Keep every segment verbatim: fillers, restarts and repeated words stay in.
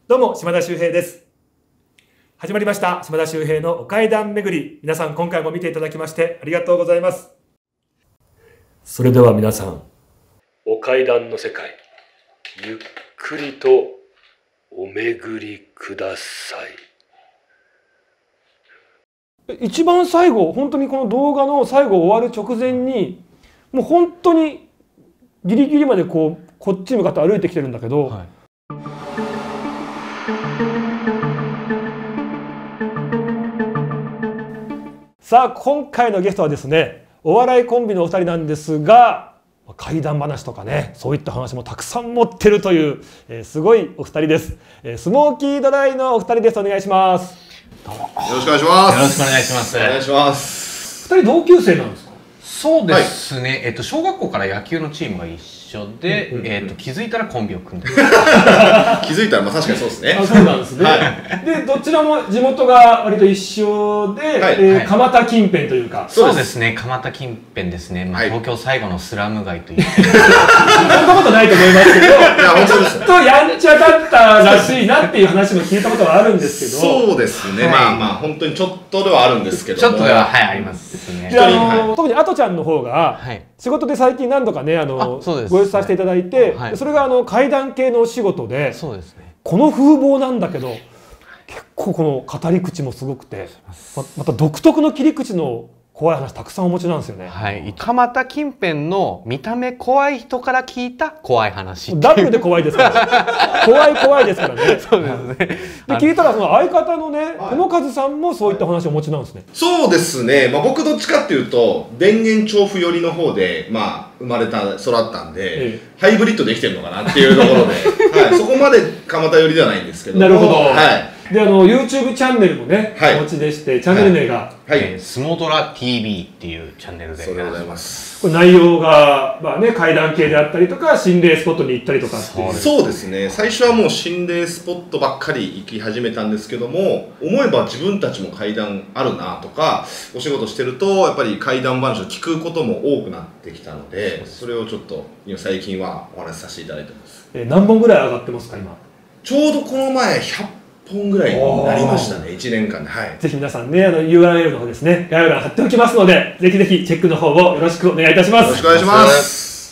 どうも島田秀平です。始まりました島田秀平のお階段巡り。皆さん今回も見ていただきましてありがとうございます。それでは皆さん、お階段の世界、ゆっくりとお巡りください。一番最後、本当にこの動画の最後終わる直前に、もう本当にギリギリまでこうこっちに向かって歩いてきてるんだけど、はい、さあ今回のゲストはですね、お笑いコンビのお二人なんですが、怪談話とかね、そういった話もたくさん持ってるという、えー、すごいお二人です、えー、スモーキードライのお二人です。お願いします。 よろしくお願いします。 よろしくお願いします。 お願いします。 二人同級生なんですか？ そうですね、はい、えっと小学校から野球のチームが一緒で、うんうんうん、えっと気づいたらコンビを組んでる。 気づいたらまあ確かにそうですね。 あ、そうなんですね。はい、でどちらも地元が割と一緒で、はい、えーはい、蒲田近辺というか。 そうですね、蒲田近辺ですね。まあ、はい、東京最後のスラム街という。 そんなことないと思いますけど、いや本当です。ちょっとやんちゃだったらしいなっていう話も聞いたことはあるんですけど。 そうですね。はい、まあまあ本当にちょっとではあるんですけど。 ちょっとでははいありますね。 であの、はい、特にアトちゃんの方が、はい、仕事で最近何度かねあのご一緒させていただいて、はい、それがあの怪談系のお仕事で、そうですね、この風貌なんだけど結構この語り口もすごくて、 ま, また独特の切り口の怖い話たくさんお持ちなんですよね。 はい、蒲田近辺の見た目怖い人から聞いた怖い話。 ダブルで怖いですから怖い怖いですからね。 そうですね。で聞いたらその相方のね友和さんもそういった話をお持ちなんですね。 そうですね、まあ、僕どっちかっていうと田園調布寄りの方で、まあ、生まれた育ったんで、ええ、ハイブリッドできてるのかなっていうところで、はい、そこまで蒲田寄りではないんですけど。 なるほど。 はい、 であの YouTube チャンネルもね、はい、お持ちでして、チャンネル名が、 はいはい、スモトラ ティービー っていうチャンネルで。 そうでございます。 これ内容が、まあね、怪談系であったりとか心霊スポットに行ったりとかっていう。 そうですね、最初はもう心霊スポットばっかり行き始めたんですけども、思えば自分たちも怪談あるなとか、お仕事してるとやっぱり怪談話を聞くことも多くなってきたので、それをちょっと最近はお話しさせていただいてます。 えー、何本ぐらい上がってますか今？ ちょうどこの前ひゃっぽんぐらいになりましたね、いちねんかんで。はい、 ぜひ皆さんね、あの ユーアールエル の方ですね、概要欄貼っておきますので、ぜひぜひチェックの方をよろしくお願いいたします。 よろしくお願いします。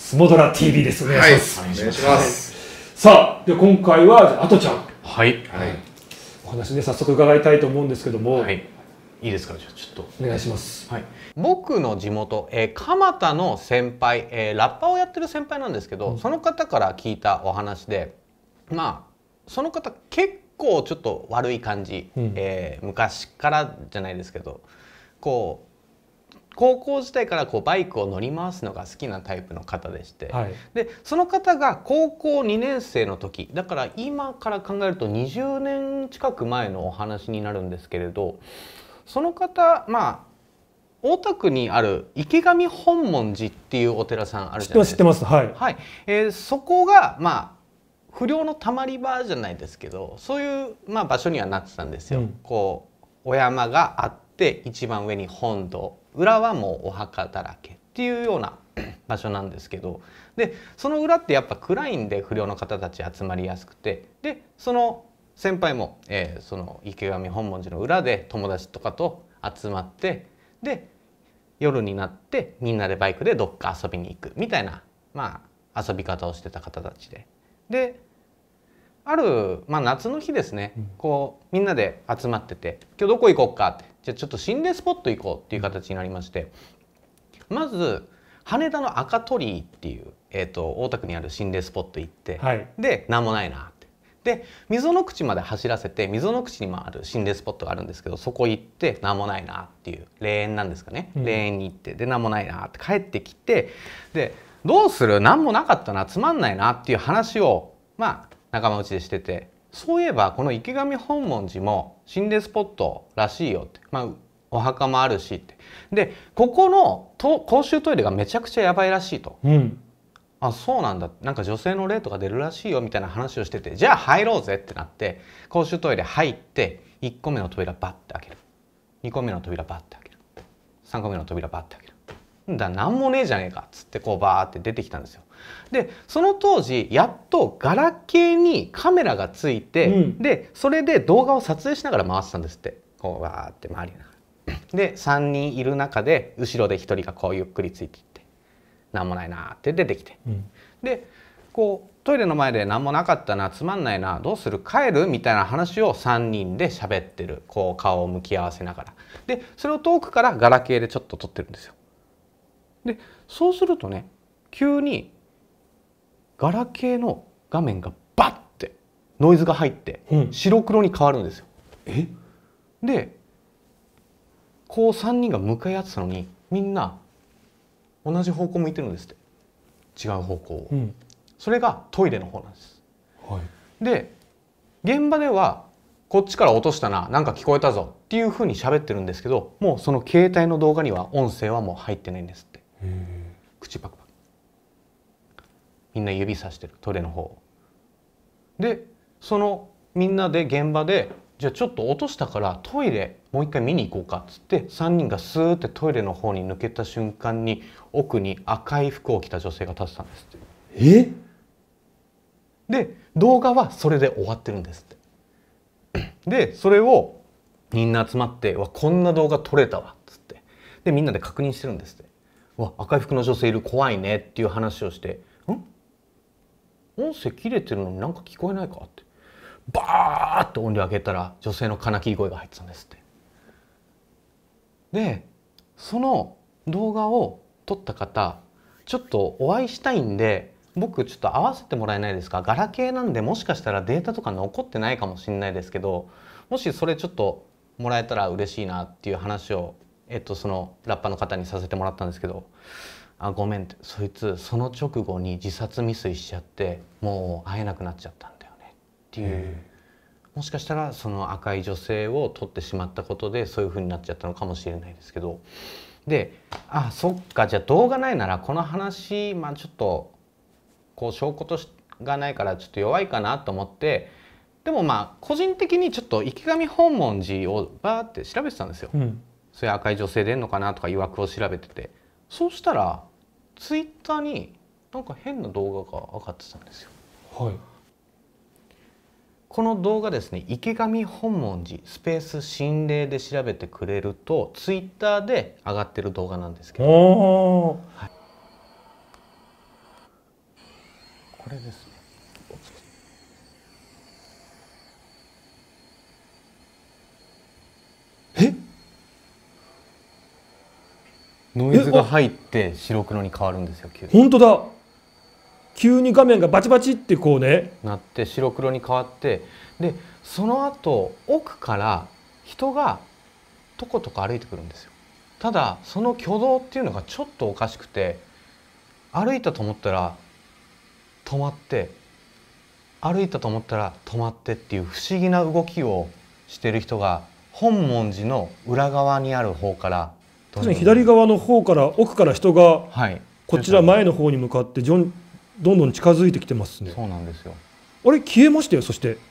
スモドラ ティービー です。お願いします。 はい、お願いします。 さあ、で今回はアトちゃん、 はい、はい、 お話ね早速伺いたいと思うんですけども、はい、 いいですか？じゃあちょっとお願いします。 はい、僕の地元、えー、蒲田の先輩、えー、ラッパーをやってる先輩なんですけど、うん、その方から聞いたお話で、まあその方結構結構ちょっと悪い感じ、うん、えー、昔からじゃないですけど、こう高校時代からこうバイクを乗り回すのが好きなタイプの方でして、はい、でその方が高校にねん生の時だから今から考えるとにじゅうねん近く前のお話になるんですけれど、その方まあ大田区にある池上本門寺っていうお寺さんあるじゃないですか。 知ってます、知ってます。はい、 はい、えー、そこがまあ不良のたまり場じゃないですけど、そういう、まあ、場所にはなってたんですよ。うん、こうお山があって一番上に本堂、裏はもうお墓だらけっていうような場所なんですけど、でその裏ってやっぱ暗いんで不良の方たち集まりやすくて、でその先輩も、えー、その池上本門寺の裏で友達とかと集まって、で夜になってみんなでバイクでどっか遊びに行くみたいな、まあ、遊び方をしてた方たちで。である、まあ、夏の日ですね、うん、こうみんなで集まってて「今日どこ行こうか」って「じゃあちょっと心霊スポット行こう」っていう形になりまして、まず羽田の赤鳥居っていう、えー、と大田区にある心霊スポット行って、はい、で何もないなってで溝の口まで走らせて、溝の口にもある心霊スポットがあるんですけど、そこ行って何もないなっていう、霊園なんですかね、うん、霊園に行ってで何もないなって帰ってきて、でどうする、何もなかったな、つまんないなっていう話をまあ仲間内でしてて、そういえばこの池上本門寺も心霊スポットらしいよって、まあお墓もあるしって、でここのと公衆トイレがめちゃくちゃやばいらしいと、うん、あそうなんだ、なんか女性の霊とか出るらしいよみたいな話をしてて、じゃあ入ろうぜってなって公衆トイレ入って、いっこめの扉バッて開ける、にこめの扉バッて開ける、さんこめの扉バッて開ける、だ何もねえじゃねえかっつってこうバーって出てきたんですよ。 でその当時やっとガラケーにカメラがついて、うん、でそれで動画を撮影しながら回ってたんですって。こうわーって回りながらでさんにんいる中で後ろでひとりがこうゆっくりついていって「なんもないな」って出てきて、うん、でこうトイレの前で「なんもなかったな、つまんないな、どうする、帰る?」みたいな話をさんにんで喋ってる。こう顔を向き合わせながらでそれを遠くからガラケーでちょっと撮ってるんですよ。でそうするとね急にガラケーの画面がバッてノイズが入って白黒に変わるんですよ。うん、えでこうさんにんが向かい合ってたのにみんな同じ方向向いてるんですって。違う方向を、うん、それがトイレの方なんです。はい、で現場ではこっちから落としたな、なんか聞こえたぞっていうふうに喋ってるんですけど、もうその携帯の動画には音声はもう入ってないんですって。口パクパクみんな指さしてるトイレの方で、そのみんなで現場でじゃあちょっと落としたからトイレもう一回見に行こうかっつってさんにんがスーってトイレの方に抜けた瞬間に奥に赤い服を着た女性が立ってたんですって。えで動画はそれで終わってるんですって。でそれをみんな集まって「わこんな動画撮れたわ」っつってでみんなで確認してるんですって。「わ赤い服の女性いる、怖いね」っていう話をして「ん音声切れてるのになんか聞こえないか?」ってバーッと音量上げたら女性の金切り声が入ってたんですって。でその動画を撮った方ちょっとお会いしたいんで僕ちょっと会わせてもらえないですか。ガラケーなんでもしかしたらデータとか残ってないかもしれないですけど、もしそれちょっともらえたら嬉しいなっていう話を、えっと、そのラッパーの方にさせてもらったんですけど「あごめん」って「そいつその直後に自殺未遂しちゃってもう会えなくなっちゃったんだよね」っていう。もしかしたらその赤い女性を撮ってしまったことでそういう風になっちゃったのかもしれないですけど、で「あそっか、じゃあ動画ないならこの話まあちょっとこう証拠としがないからちょっと弱いかな」と思って、でもまあ個人的にちょっと池上本門寺をバーって調べてたんですよ。うん、そういう赤い女性出んのかなとか疑惑を調べてて、そうしたらツイッターになんか変な動画が上がってたんですよ。はい、この動画ですね、池上本門寺スペース心霊で調べてくれるとツイッターで上がってる動画なんですけど、はい、これですね。えノイズが入って白黒に変わるんですよ。 本当だ。急に画面がバチバチってこうねなって白黒に変わって、でその後奥から人がとことこ歩いてくるんですよ。ただその挙動っていうのがちょっとおかしくて、歩いたと思ったら止まって歩いたと思ったら止まってっていう不思議な動きをしてる人が本門寺の裏側にある方から左側の方から奥から人がこちら前の方に向かってどんどん近づいてきてますね。 そうなんですよ。 あれ消えましたよ。そして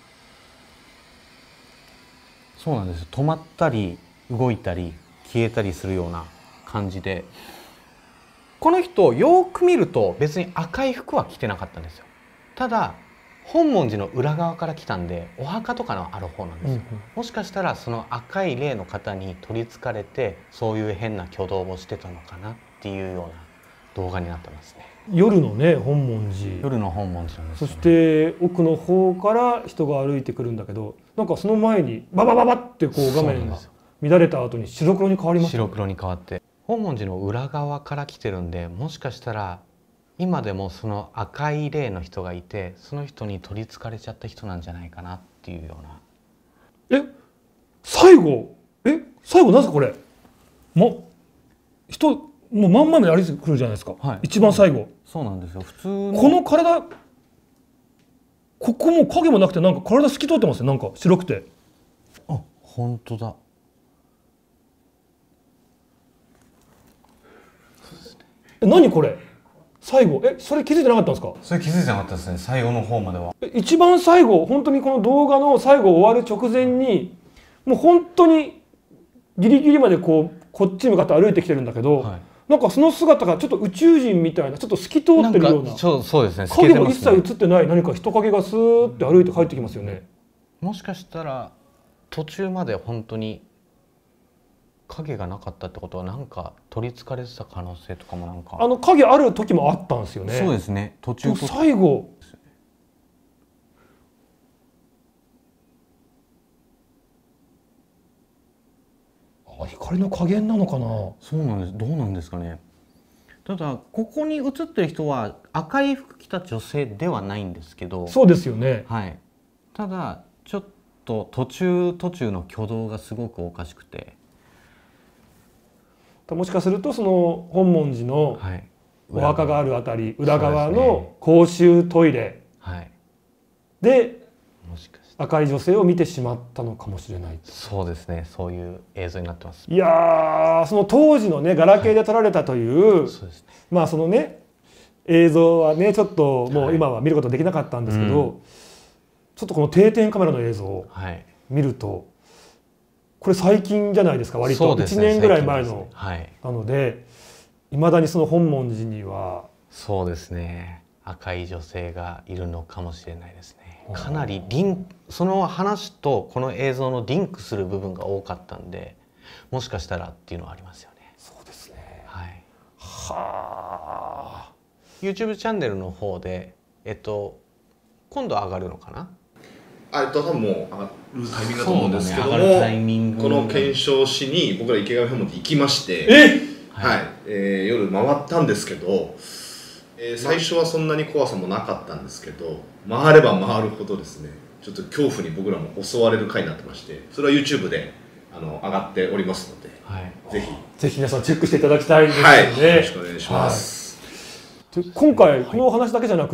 そうなんですよ。止まったり動いたり消えたりするような感じで、この人よく見ると別に赤い服は着てなかったんですよ。ただ本門寺の裏側から来たんでお墓とかのある方なんですよ。うんうん、もしかしたらその赤い霊の方に取りつかれてそういう変な挙動をしてたのかなっていうような動画になってますね。 夜のね本門寺。 夜の本門寺なんですよ、 ね。そして奥の方から人が歩いてくるんだけど、なんかその前にババババってこう画面が乱れた後に白黒に変わりました、ね。 白黒に変わって本門寺の裏側から来てるんで、もしかしたら今でもその赤い霊の人がいてその人に取りつかれちゃった人なんじゃないかなっていうような。え最後え最後なんですかこれ。も人もう真ん前まで歩いてくるじゃないですか、はい、一番最後。 そうなんですよ。普通のこの体ここも影もなくてなんか体透き通ってますよ。なんか白くて。 あ本当だ。 え何これ最後。えそれ気づいてなかったんですか。 それ気づいてなかったですね。最後の方までは。 一番最後本当にこの動画の最後終わる直前にもう本当にギリギリまでこうこっちに向かって歩いてきてるんだけど、はい、 なんかその姿がちょっと宇宙人みたいな、ちょっと透き通ってるような、 そうそうですね、 影も一切映ってない何か人影がスーッて歩いて帰ってきますよね。 もしかしたら途中まで本当に影がなかったってことは、なんか取りつかれてた可能性とかもなんか、 あの影ある時もあったんですよね。 そうですね、途中と最後あ、光の加減なのかな。 そうなんです。どうなんですかね。ただここに映ってる人は赤い服着た女性ではないんですけど、 そうですよね。 はい。ただちょっと途中途中の挙動がすごくおかしくて、 もしかするとその本門寺のはい、 お墓があるあたり、裏側の公衆トイレでもしかして赤い女性を見てしまったのかもしれない。 そうですね、そういう映像になってます。 いやー、その当時のねガラケーで撮られたという、はい、 そうですね、 まあそのね映像はねちょっともう今は見ることできなかったんですけど、はい、うん、ちょっとこの定点カメラの映像を見ると、はい、これ最近じゃないですか、割といちねんぐらい前の、はい、なのでいまだにその本門寺にはそうですね、赤い女性がいるのかもしれないですね。かなりリンその話とこの映像のリンクする部分が多かったんで、もしかしたらっていうのはありますよね。 そうですね。 はい。 はあ。 YouTube チャンネルの方でえっと今度上がるのかな。 あ、えっと多分もう上がるタイミングだと思うんですけども、ね、この検証しに僕ら池上本門で行きまして、 え、 はい、はい、えー、夜回ったんですけど。えー、最初はそんなに怖さもなかったんですけど、回れば回るほどですね、ちょっと恐怖に僕らも襲われる回になってまして、それは YouTube であの上がっておりますので、はい、ぜひぜひ皆さんチェックしていただきたいですよね。 はい、よろしくお願いします。 はい、今回このお話だけじゃなくって、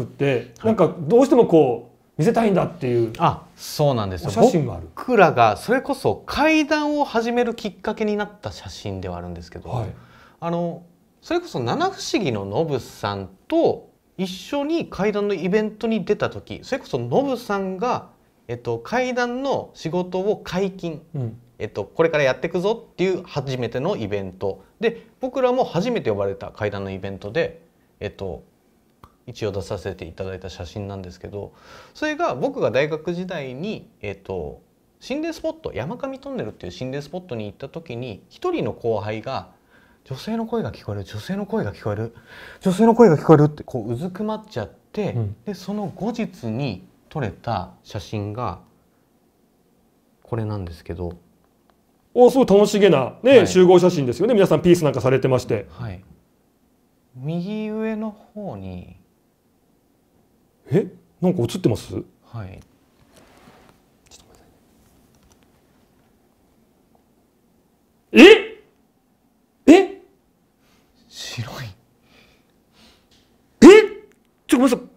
はい、なんかどうしてもこう見せたいんだっていう、 あ、そうなんですよ。 写真がある。 僕らがそれこそ怪談を始めるきっかけになった写真ではあるんですけど、はい、あのそれこそ七不思議のノブさんと一緒に怪談のイベントに出た時、それこそノブさんが、えっと、怪談の仕事を解禁、うん、えっと、これからやっていくぞっていう初めてのイベントで、僕らも初めて呼ばれた怪談のイベントで、えっと、一応出させていただいた写真なんですけど、それが僕が大学時代に、えっと、心霊スポット、山上トンネルっていう心霊スポットに行った時に一人の後輩が女性の声が聞こえる、女性の声が聞こえる、女性の声が聞こえるってこううずくまっちゃって、うん、でその後日に撮れた写真がこれなんですけど、 お、すごい楽しげな、ね、はい、集合写真ですよね。皆さんピースなんかされてまして、 はい、右上の方にえ、なんか写ってます？ はい。 え？え？ 白い。 え？ちょっとごめんなさい。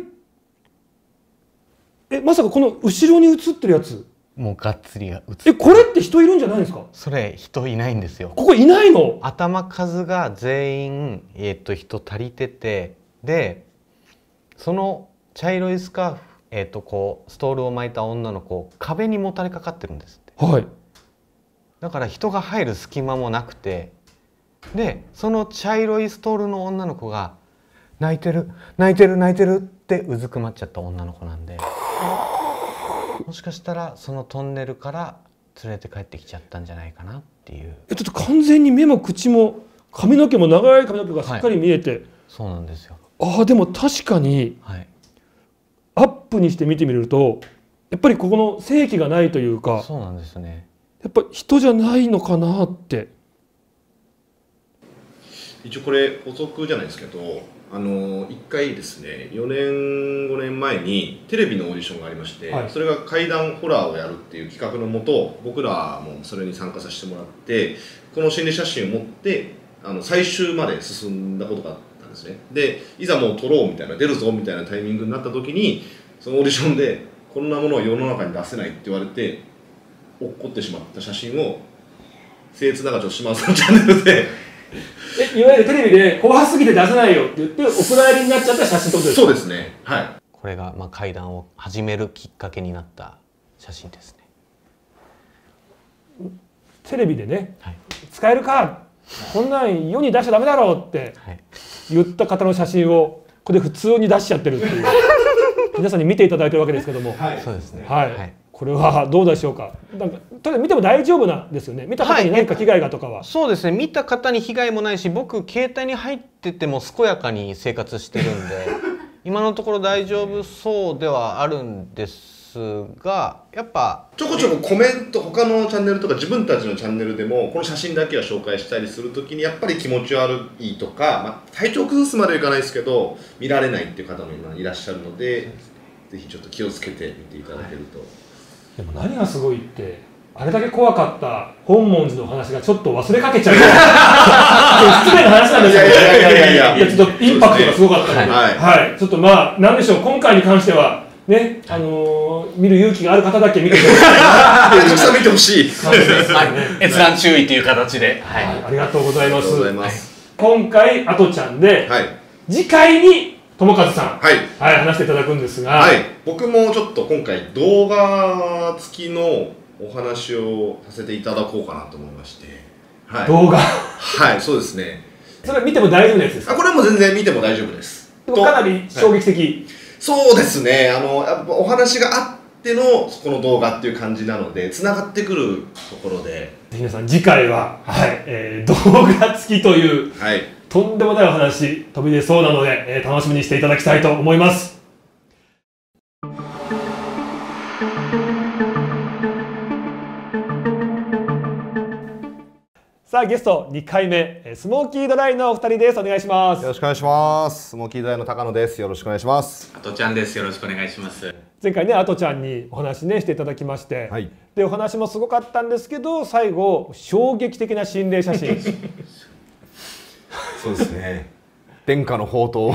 え？え、まさかこの後ろに写ってるやつ？ もうがっつりが写ってる。 え、これって人いるんじゃないですか？ それ人いないんですよ。 ここいないの？ 頭数が全員えっと人足りてて、でその茶色いスカーフ、えっとこうストールを巻いた女の子、壁にもたれかかってるんですって。 はい。 だから人が入る隙間もなくて、でその茶色いストールの女の子が泣いてる泣いてる泣いてるってうずくまっちゃった女の子なんで、もしかしたらそのトンネルから連れて帰ってきちゃったんじゃないかなっていう。 え、ちょっと完全に目も口も髪の毛も長い髪の毛がしっかり見えて、はい、 そうなんですよ。 ああ、でも確かに、はい、アップにして見てみるとやっぱりここの正気がないというか、 そうなんですね。やっぱ人じゃないのかなって。 一応これ補足じゃないですけど、あのいっかいですね、よねんごねんまえにテレビのオーディションがありまして、はい、それが怪談ホラーをやるっていう企画のもと、僕らもそれに参加させてもらって、この心理写真を持ってあの最終まで進んだことがあったんですね。でいざもう撮ろうみたいな、出るぞみたいなタイミングになった時に、そのオーディションでこんなものを世の中に出せないって言われて落っこってしまった写真を僭越ながら島田さんのチャンネルでえ、いわゆるテレビで怖すぎて出せないよって言ってお蔵入りになっちゃった写真ってことですか？ そうですね、はい。 これがまあ怪談を始めるきっかけになった写真ですね。 テレビでね、はい、使えるかこんなん世に出しちゃダメだろうって言った方の写真をここで普通に出しちゃってるっていう皆さんに見ていただいてるわけですけども、 はい、そうですね。 はい、 はい、これはどうでしょうか。なんかとりあえず見ても大丈夫なんですよね。見た方に何か危害がとかは、はい、 そうですね。見た方に被害もないし、僕携帯に入ってても健やかに生活してるんで今のところ大丈夫そうではあるんですが、やっぱちょこちょこコメント、他のチャンネルとか自分たちのチャンネルでもこの写真だけは紹介したりするときにやっぱり気持ち悪いとか、まあ、体調崩すまではいかないですけど見られないっていう方も今いらっしゃるので、ぜひちょっと気をつけて見ていただけると。 でも何がすごいってあれだけ怖かった本門寺の話がちょっと忘れかけちゃう失礼な話なんですよね。いやいやいやいやいや、ちょっとインパクトがすごかったので、はい、はい、ちょっとまあなんでしょう、今回に関してはね、あのー、見る勇気がある方だけ見てほしいな。 たくさん見てほしい。 閲覧注意という形で、 はいはい、ありがとうございます。今回あとちゃんで、はい、次回に友和さん、はいはい、話していただくんですが、 はい、僕もちょっと今回動画付きのお話をさせていただこうかなと思いまして、 はい、動画はい、そうですね。 それ見ても大丈夫なやつですか？ あ、これも全然見ても大丈夫です。 でもかなり衝撃的、はい、 そうですね。あのやっぱお話があってのこの動画っていう感じなので、つながってくるところで、ぜひ皆さん次回は、はいえー、動画付きという、はい、とんでもないお話飛び出そうなので、えー、楽しみにしていただきたいと思います。さあゲストにかいめ、スモーキードライのお二人です。お願いします。 よろしくお願いします。スモーキードライの高野です。よろしくお願いします。 あとちゃんです。よろしくお願いします。 前回ね、あとちゃんにお話ねしていただきまして、はい、でお話もすごかったんですけど、最後衝撃的な心霊写真そうですね。殿下の宝刀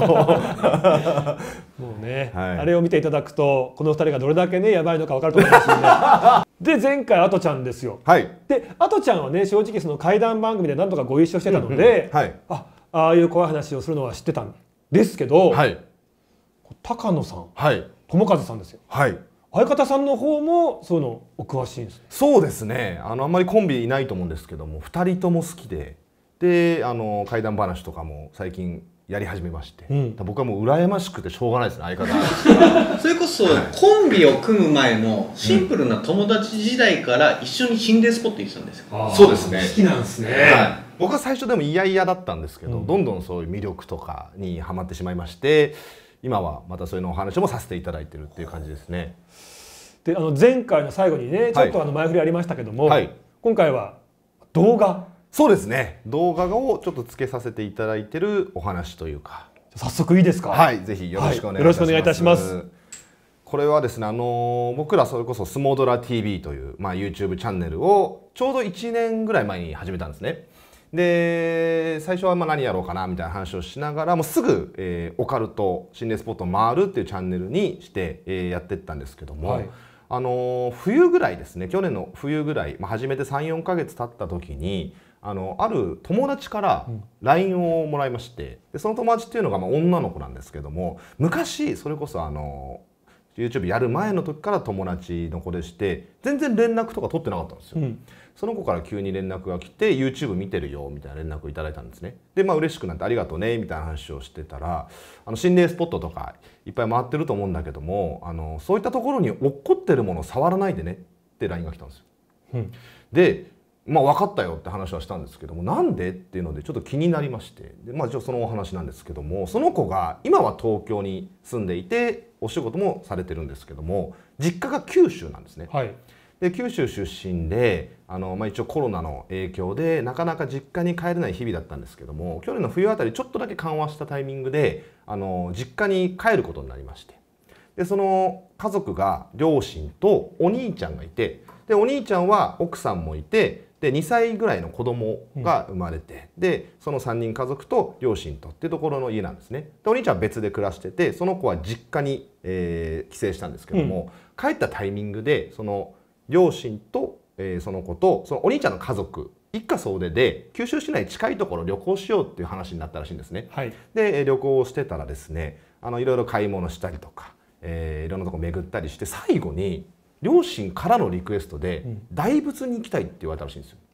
もうね、はい、あれを見ていただくとこのふたりがどれだけねやばいのか分かると思いますのでで前回あとちゃんですよ、はい、であとちゃんはね正直その怪談番組で何度かご一緒してたので、うんうん、はい、あああいう怖い話をするのは知ってたんですけど、はい、高野さん、はい、友和さんですよ、はい、相方さんの方もそういうのお詳しいんですね。 そうですね、あのあんまりコンビいないと思うんですけどもふたりとも好きで、であの怪談話とかも最近やり始めまして、うん、僕はもう羨ましくてしょうがないですね、相方それこそ、はい、コンビを組む前のシンプルな友達時代から一緒に心霊スポット行ってたんですよ、 うん、そうですね、 好きなんですね、はい、 僕は最初でも嫌々だったんですけど、うん、どんどんそういう魅力とかにはまってしまいまして、今はまたそういうのお話もさせていただいてるっていう感じですね。 であの前回の最後にねちょっとあの前振りありましたけども、はい、今回は動画、 そうですね、動画をちょっとつけさせていただいてるお話というか、 早速いいですか？ はい、ぜひよろしくお願いいたします。 はい、よろしくお願いいたします。 これはですね、あの僕らそれこそスモドラ ティーブイ という、まあ、YouTube チャンネルをちょうどいちねんぐらい前に始めたんですね。で最初はまあ何やろうかなみたいな話をしながらもうすぐ、えー、オカルト心霊スポットを回るっていうチャンネルにして、えー、やっていったんですけども、はい、あの冬ぐらいですね、去年の冬ぐらい、まあ、始めてさんよんかげつ経った時にあのある友達から ライン をもらいまして、でその友達っていうのがまあ女の子なんですけども、昔それこそあの YouTube やる前の時から友達の子でして全然連絡とか取ってなかったんですよ、うん、その子から急に連絡が来て YouTube 見てるよみたいな連絡をいただいたんですね。でまあ嬉しくなってありがとうねみたいな話をしてたら、あの心霊スポットとかいっぱい回ってると思うんだけども、あのそういったところに落っこってるものを触らないでねって ライン が来たんですよ、うん、でまあ分かったよって話はしたんですけども、なんでっていうのでちょっと気になりまして、で、まあ、一応そのお話なんですけども、その子が今は東京に住んでいてお仕事もされてるんですけども、実家が九州なんですね、はい、で九州出身であの、まあ、一応コロナの影響でなかなか実家に帰れない日々だったんですけども、去年の冬あたりちょっとだけ緩和したタイミングであの実家に帰ることになりまして、でその家族が両親とお兄ちゃんがいて、でお兄ちゃんは奥さんもいて、でにさいぐらいの子供が生まれて、うん、でそのさんにん家族と両親とっていうところの家なんですね。でお兄ちゃんは別で暮らしてて、その子は実家に、えー、帰省したんですけども、うん、帰ったタイミングでその両親と、えー、その子とそのお兄ちゃんの家族一家総出で九州市内近いところ旅行しようっていう話になったらしいんですね、はい、で旅行をしてたらですね、あのいろいろ買い物したりとか、えー、いろんなとこ巡ったりして、最後に両親からのリクエストで大仏に行きたいって言われたらしいんですよ。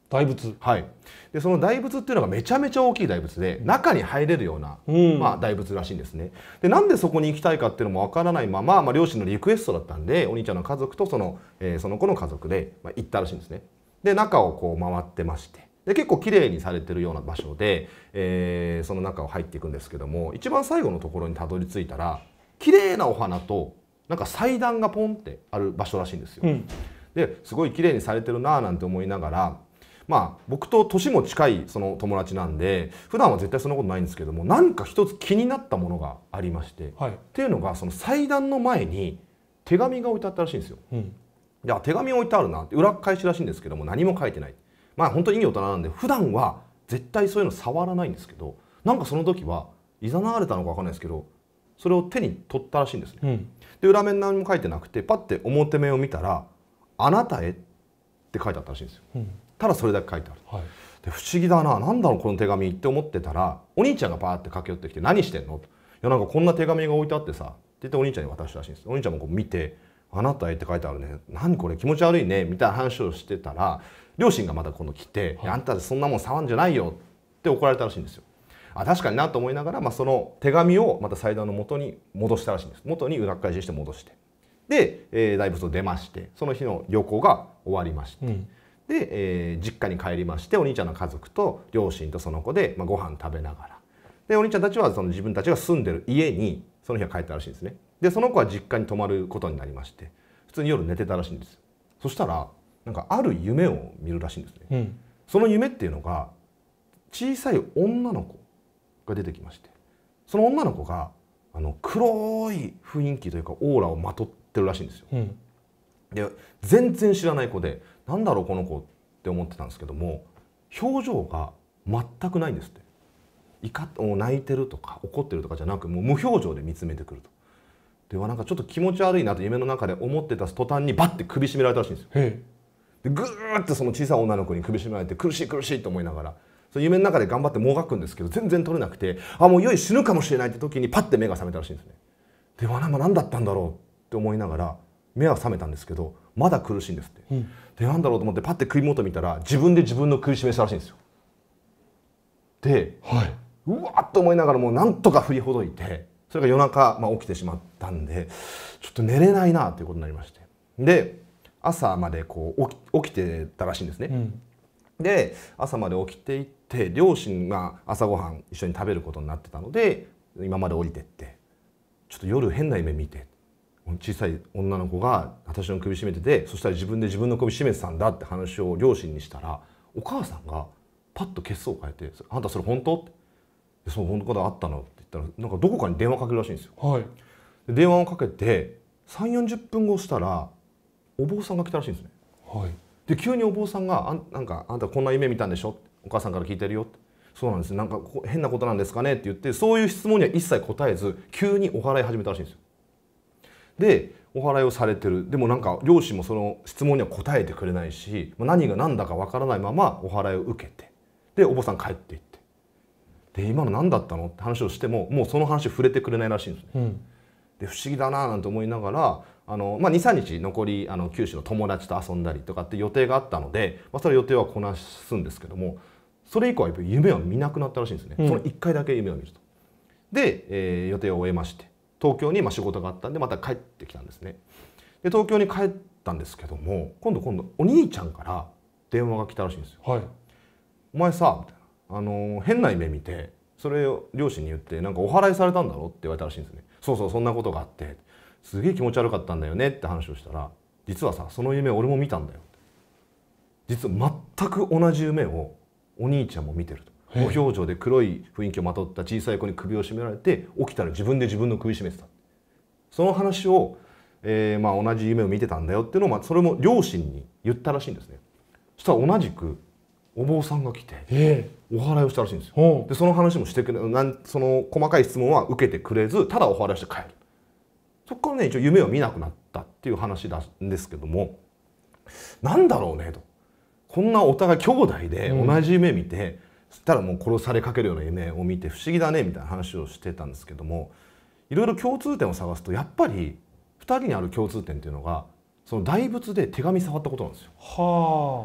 大仏。 はい、でその大仏っていうのがめちゃめちゃ大きい大仏で中に入れるような、 うんまあ、大仏らしいんですね。でなんでそこに行きたいかっていうのもわからないまま、まあ、両親のリクエストだったんでお兄ちゃんの家族とその、えーその子の家族で、まあ、行ったらしいんですね。で中をこう回ってましてで結構きれいにされてるような場所で、えーその中を入っていくんですけども一番最後のところにたどり着いたらきれいなお花となんか祭壇がポンってある場所らしいんですよ。 うんですごいきれいにされてるなぁなんて思いながらまあ僕と年も近いその友達なんで普段は絶対そんなことないんですけどもなんか一つ気になったものがありまして、 はい。 っていうのがその祭壇の前に手紙が置いてあったらしいんですよ。 うん。 いや手紙置いてあるなって裏返しらしいんですけども何も書いてない。まあ本当にいい大人なんで普段は絶対そういうの触らないんですけどなんかその時はいざなわれたのか分かんないですけどそれを手に取ったらしいんですね。 うん。 で裏面何も書いてなくてパッて表面を見たら「あなたへ」って書いてあったらしいんですよ。 うん。 ただそれだけ書いてある。 はい。 で不思議だな何だろうこの手紙って思ってたらお兄ちゃんがパーって駆け寄ってきて「何してんの?」と「いやなんかこんな手紙が置いてあってさ」って言ってお兄ちゃんに渡したらしいんです。お兄ちゃんもこう見て「あなたへ」って書いてあるね何これ気持ち悪いねみたいな話をしてたら両親がまた今度来て「いやあんたそんなもん触んじゃないよ」って怒られたらしいんですよ。あ確かになと思いながら、まあ、その手紙をまた祭壇の元に戻したらしいんです。元に裏返しして戻してで、えー大仏を出ましてその日の旅行が終わりまして、 うん。 で、えー実家に帰りましてお兄ちゃんの家族と両親とその子で、まあ、ご飯食べながらでお兄ちゃんたちはその自分たちが住んでる家にその日は帰ったらしいんですね。でその子は実家に泊まることになりまして普通に夜寝てたらしいんです。そしたらなんかある夢を見るらしいんですね。 うん。 その夢っていうのが小さい女の子が出てきましてその女の子があの黒い雰囲気というかオーラをまとってるらしいんですよ。 うん。 で全然知らない子でなんだろうこの子って思ってたんですけども表情が全くないんですって。怒っもう泣いてるとか怒ってるとかじゃなくもう無表情で見つめてくると。ではなんかちょっと気持ち悪いなと夢の中で思ってた途端にバッて首絞められたらしいんですよ。 へでぐーってその小さい女の子に首絞められて苦しい苦しいと思いながらその夢の中で頑張ってもがくんですけど全然取れなくてあもういよいよ死ぬかもしれないって時にパッて目が覚めたらしいんですね。でわなんか何だったんだろうって思いながら目は覚めたんですけどまだ苦しいんですって。 え。うん。 でなんだろうと思ってパッて首元見たら自分で自分の首絞めしたらしいんですよ。ではい。 うわっと思いながらもうなんとか振りほどいてそれが夜中、まあ、起きてしまったんでちょっと寝れないなということになりましてで朝までこう起き、起きてたらしいんですね。 うん。 で朝まで起きていって両親が朝ごはん一緒に食べることになってたので今まで降りてってちょっと夜変な夢見て小さい女の子が私の首絞めててそしたら自分で自分の首絞めてたんだって話を両親にしたらお母さんがパッと血相を変えて「あんたそれ本当?」って「そう本当だあったの?」って言ったらなんかどこかに電話かけるらしいんですよ。 はい。 で電話をかけてさんじゅうよんじゅっぷんごしたらお坊さんが来たらしいんですね。 はい。 で急にお坊さんがあん「なんかあんたこんな夢見たんでしょ?」お母さんから聞いてるよ」って「そうなんですなんかこ変なことなんですかね?」って言ってそういう質問には一切答えず急にお祓い始めたらしいんですよ。でお祓いをされてるでもなんか両親もその質問には答えてくれないし何が何だかわからないままお祓いを受けてでお坊さん帰っていってで今の何だったのって話をしてももうその話触れてくれないらしいんですね。 うん。 で不思議だななんて思いながらあの、まあ、にさんにち残りあの九州の友達と遊んだりとかって予定があったので、まあ、それ予定はこなすんですけどもそれ以降はやっぱり夢は見なくなったらしいんですね、 うんそのいっかいだけ夢を見ると。で、えー予定を終えまして東京にまあ仕事があったんでまた帰ってきたんですね。で東京に帰ったんですけども今度今度お兄ちゃんから電話が来たらしいんですよ。 はい。 お前さみたいな、あのー変な夢見てそれを両親に言ってなんかお祓いされたんだろって言われたらしいんですね。そうそうそんなことがあってすげえ気持ち悪かったんだよねって話をしたら実はさその夢俺も見たんだよって実は全く同じ夢をお兄ちゃんも見てると無表情で黒い雰囲気をまとった小さい子に首を絞められて起きたら自分で自分の首絞めてたその話を、えーまあ、同じ夢を見てたんだよっていうのを、まあ、それも両親に言ったらしいんですね。そしたら同じくお坊さんが来てえお祓いをしたらしいんですよ。 え。ほでその話もしてくれなんその細かい質問は受けてくれずただお祓いして帰る。そこからね一応夢を見なくなったっていう話なんですけどもなんだろうねとこんなお互い兄弟で同じ夢見て、そしたらもう殺されかけるような夢を見て不思議だねみたいな話をしてたんですけどもいろいろ共通点を探すとやっぱりふたりにある共通点っていうのがその大仏で手紙触ったことなんですよ。 う。は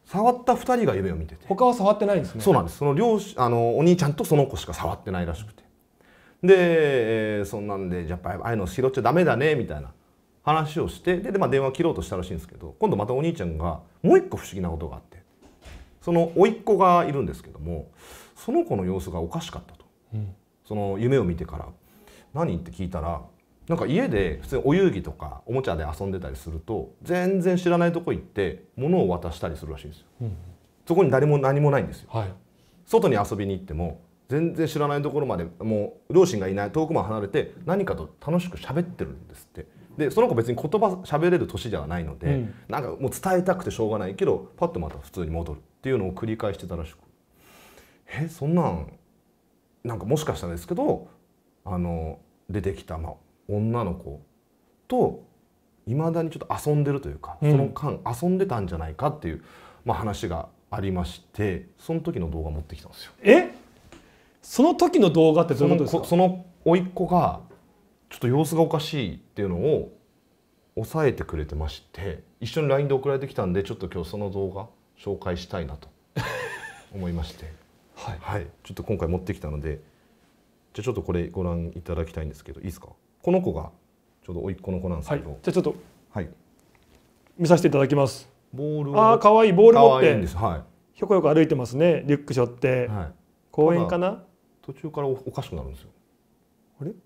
触ったふたりが夢を見てて、 他は触ってないんですね。 そうなんです。その両親、あのお兄ちゃんとその子しか触ってないらしくて、で、えーそんなんで、じゃあやっぱああいうの拾っちゃダメだねみたいな話をして、で、でまあ、電話切ろうとしたらしいんですけど、今度またお兄ちゃんがもう一個不思議なことがあって、その甥っ子がいるんですけども、その子の様子がおかしかったと、うん、その夢を見てから何って聞いたら、なんか家で普通にお遊戯とかおもちゃで遊んでたりすると全然知らないとこ行って物を渡したりするらしいんですよ、うん、そこに誰も何もないんですよ、はい、外に遊びに行っても全然知らないところまで、もう両親がいない遠くまで離れて何かと楽しく喋ってるんですって。でその子別に言葉喋れる年ではないので、うん、なんかもう伝えたくてしょうがないけどパッとまた普通に戻るっていうのを繰り返してたらしく、えそんなんなんかもしかしたらですけど、あの出てきた、まあ、女の子といまだにちょっと遊んでるというか、うん、その間遊んでたんじゃないかっていう、まあ、話がありまして、その時の動画持ってきたんですよ。 えその時の動画ってどういうことですか？ その甥っ子がちょっと様子がおかしいっていうのを抑えてくれてまして、一緒に ライン で送られてきたんで、ちょっと今日その動画紹介したいなと思いまして、はい、はい、ちょっと今回持ってきたので、じゃあちょっとこれご覧いただきたいんですけど、いいですか？この子がちょうど甥っ子の子なんですけど、 はい、じゃあちょっと、 はい、 見させていただきます。 ボールを、 ああかわいい、ボール持って、 いいんです、はい、 ひょこひょこ歩いてますね。リュック背負って、はい、公園かな。 途中からおかしくなるんですよ。 あれ？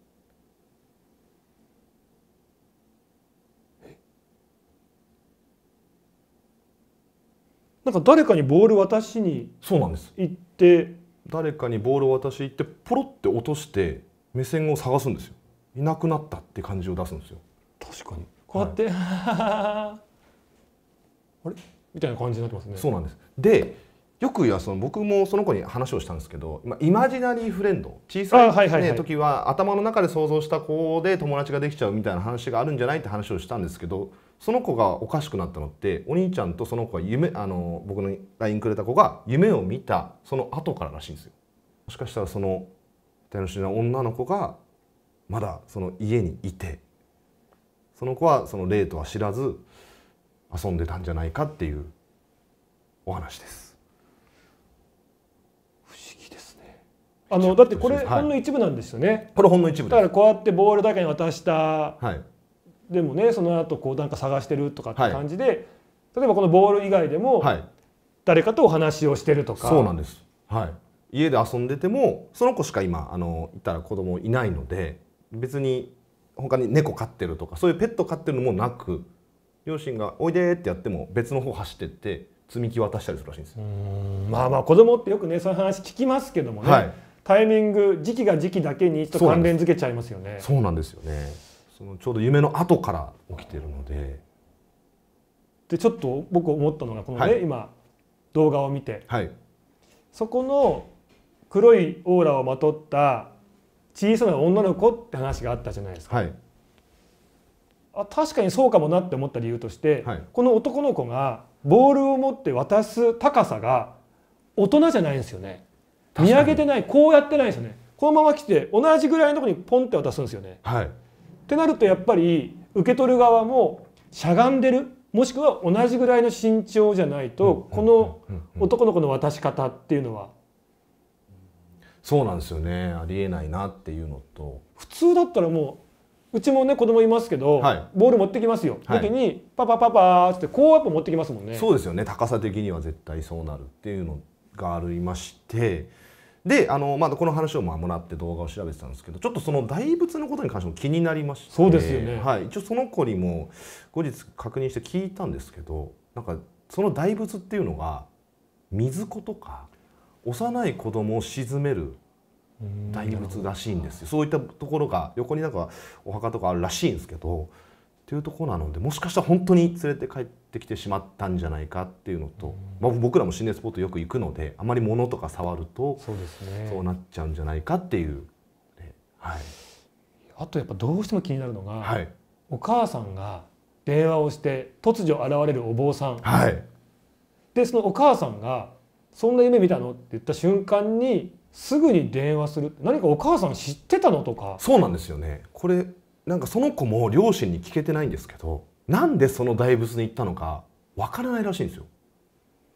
なんか誰かにボール渡しに行って、 誰かにボールを渡し行ってポロって落として目線を探すんですよ。いなくなったって感じを出すんですよ。 確かにこうやって、はい、あれみたいな感じになってますね。 そうなんです。でよくやその僕もその子に話をしたんですけど、イマジナリーフレンド、小さい、ね、はいはいはい、時は頭の中で想像した子で友達ができちゃうみたいな話があるんじゃないって話をしたんですけど、その子がおかしくなったのってお兄ちゃんとその子が夢、あの僕の ライン くれた子が夢を見たその後かららしいんですよ。もしかしたらその手の知らない女の子がまだその家にいて、その子はその霊とは知らず遊んでたんじゃないかっていうお話です。 あのだってこれほんの一部なんですよね、はい、 これほんの一部です。 だからこうやってボールだけに渡した、はい、でもねその後こうなんか探してるとかって感じで、はい、例えばこのボール以外でも誰かとお話をしてるとか、 そうなんです、はい、家で遊んでてもその子しか今あのいたら子供いないので、別に他に猫飼ってるとかそういうペット飼ってるのもなく、両親が「おいで」ってやっても別の方走ってって積み木渡したりするらしいんですよ。 うん、まあまあ子供ってよくねそういう話聞きますけどもね、はい、タイミング時期が時期だけにちょっと関連づけちゃいますよね。 そうなんですよね。そのちょうど夢の後から起きているので、 でちょっと僕思ったのがこのね、はい、今動画を見て、はい、そこの黒いオーラをまとった小さな女の子って話があったじゃないですか。はい、あ確かにそうかもなって思った理由として、はい、この男の子がボールを持って渡す高さが大人じゃないんですよね。見上げてない、こうやってないですよね。このまま来て同じぐらいのところにポンって渡すんですよね。はい、ってなるとやっぱり受け取る側もしゃがんでる、もしくは同じぐらいの身長じゃないとこの男の子の渡し方っていうのは、 そうなんですよね。ありえないなっていうのと、 普通だったらもううちもね子供いますけど、はい、ボール持ってきますよ、はい、時にパパパパーってこうやっぱ持ってきますもんね。 そうですよね。高さ的には絶対そうなるっていうのがありまして、であの、まあ、この話をまあもらって動画を調べてたんですけど、ちょっとその大仏のことに関しても気になりまして、 そうですよね、 はい、一応その子にも後日確認して聞いたんですけど、なんかその大仏っていうのが水子とか幼い子供を鎮める大仏らしいんですよ。そういったところが横になんかお墓とかあるらしいんですけど、っていうところなので、もしかしたら本当に連れて帰ってきてしまったんじゃないかっていうのと、まあ、僕らも心霊スポットよく行くので、あまり物とか触るとそうですね、そうなっちゃうんじゃないかっていう、ね、はい、 あとやっぱどうしても気になるのが、はい、お母さんが電話をして突如現れるお坊さん、はい、でそのお母さんが「そんな夢見たの?」って言った瞬間にすぐに電話する。何かお母さん知ってたのとか。 そうなんですよね。これなんかその子も両親に聞けてないんですけど、なんでその大仏に行ったのかわからないらしいんですよ。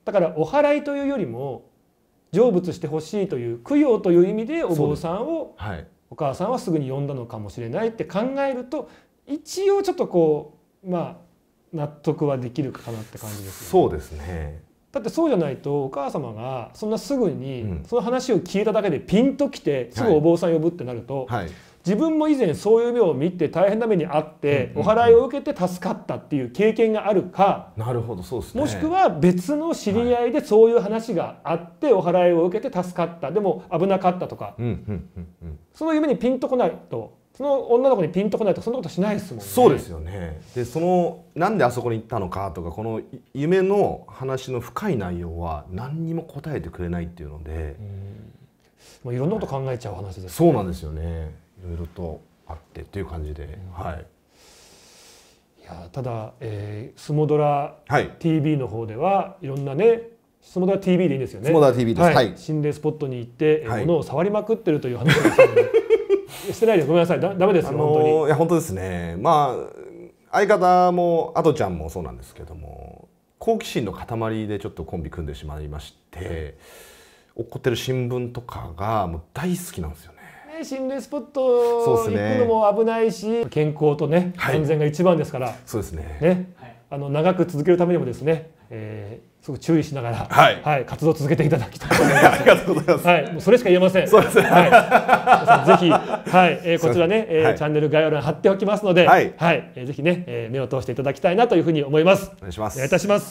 だからお祓いというよりも成仏してほしいという供養という意味でお坊さんをお母さんはすぐに呼んだのかもしれないって考えると一応ちょっとこうまあ納得はできるかなって感じですよね。 そうですね。 だってそうじゃないとお母様がそんなすぐにその話を聞いただけでピンときてすぐお坊さん呼ぶってなると、はいはい、自分も以前そういう目を見て大変な目に遭ってお祓いを受けて助かったっていう経験があるか、 なるほど、そうですね。 もしくは別の知り合いでそういう話があってお祓いを受けて助かったでも危なかったとか、その夢にピンとこないと。その女の子にピンとこないとそんなことしないですもんね。 そうですよね。でそのなんであそこに行ったのかとかこの夢の話の深い内容は何にも答えてくれないっていうので、 もういろんなこと考えちゃう話ですね。 そうなんですよね。いろいろとあってっていう感じで、うん、はい。 いやただ、えー、スモドラ ティービー の方ではいろんなね、スモドラ ティービー でいいんですよね。 スモドラ ティービー です。はい。 心霊スポットに行って、はい、物を触りまくってるという話ですよね。してないです。ごめんなさい。だ、ダメですよ。あのー、本当に。 いや本当ですね。まあ相方もアトちゃんもそうなんですけども、好奇心の塊でちょっとコンビ組んでしまいまして、起こってる新聞とかがもう大好きなんですよね。 ね、心霊スポット行くのも危ないし、健康とね、安全が一番ですから。 そうですね。 ね、あの長く続けるためにもですね。えーすごく注意しながら、はい、はい、活動を続けていただきたいと思います。 ありがとうございます。 はい、もうそれしか言えません。 そうですね。 はい、ぜひ、はい、えー、こちらね、えーはい、チャンネル概要欄貼っておきますので、はい、はい、えー、ぜひね、えー、目を通していただきたいなというふうに思います。 お願いします。 お願いいたします。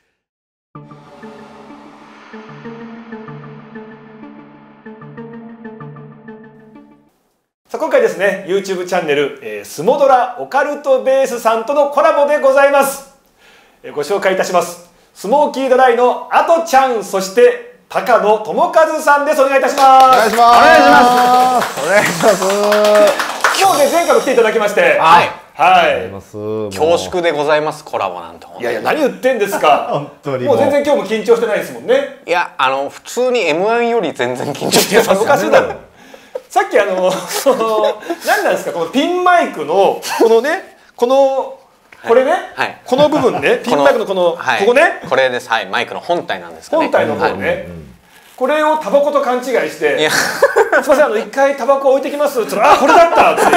さあ今回ですね、YouTube チャンネル、えー、スモドラオカルトベースさんとのコラボでございます。ご紹介いたします。スモーキードライのアトちゃん、そして高野智和さんです。お願いいたします。 お願いします。お願いします。 今日ね、前回も来ていただきまして、 はいはい、 恐縮でございます。コラボなんて。 いやいや、何言ってんですか。 本当にもう全然今日も緊張してないですもんね。 いや、あの普通に エムワン より全然緊張してます。 おかしいだろ。さっきあの何なんですか、このピンマイクのこのね、このこれね、はい、この部分ね、ピンマイクのこの、はい、ここね、 これです。はい、マイクの本体なんですかね。 本体の方ね、はい、これをタバコと勘違いして、いやすみません、あの一回タバコ置いてきます。つら、あ、これだったっていう。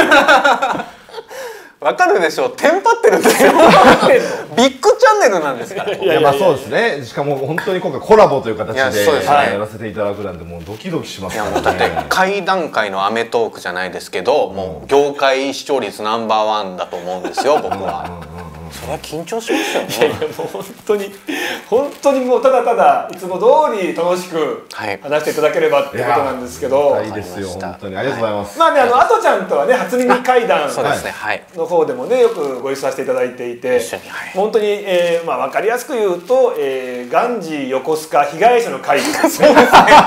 わかるでしょう。テンパってるんですよ。ビッグチャンネルなんですから。 いや、まあそうですね。しかも本当に今回コラボという形でやらせていただくなんてもうドキドキしますからね。 だって会談会のアメトークじゃないですけど、もう業界視聴率ナンバーワンだと思うんですよ、僕は。それは緊張しましたよね。 いやいや、もう本当に本当にもうただただいつも通り楽しく話していただければってことなんですけど。 いいですよ、本当にありがとうございます。 まあね、あのアトちゃんとはね、初耳会談そうですね、はい、 の方でもねよくご一緒させていただいていて、本当に、えー、まあ分かりやすく言うと、えー、ガンジー横須賀被害者の会ですね。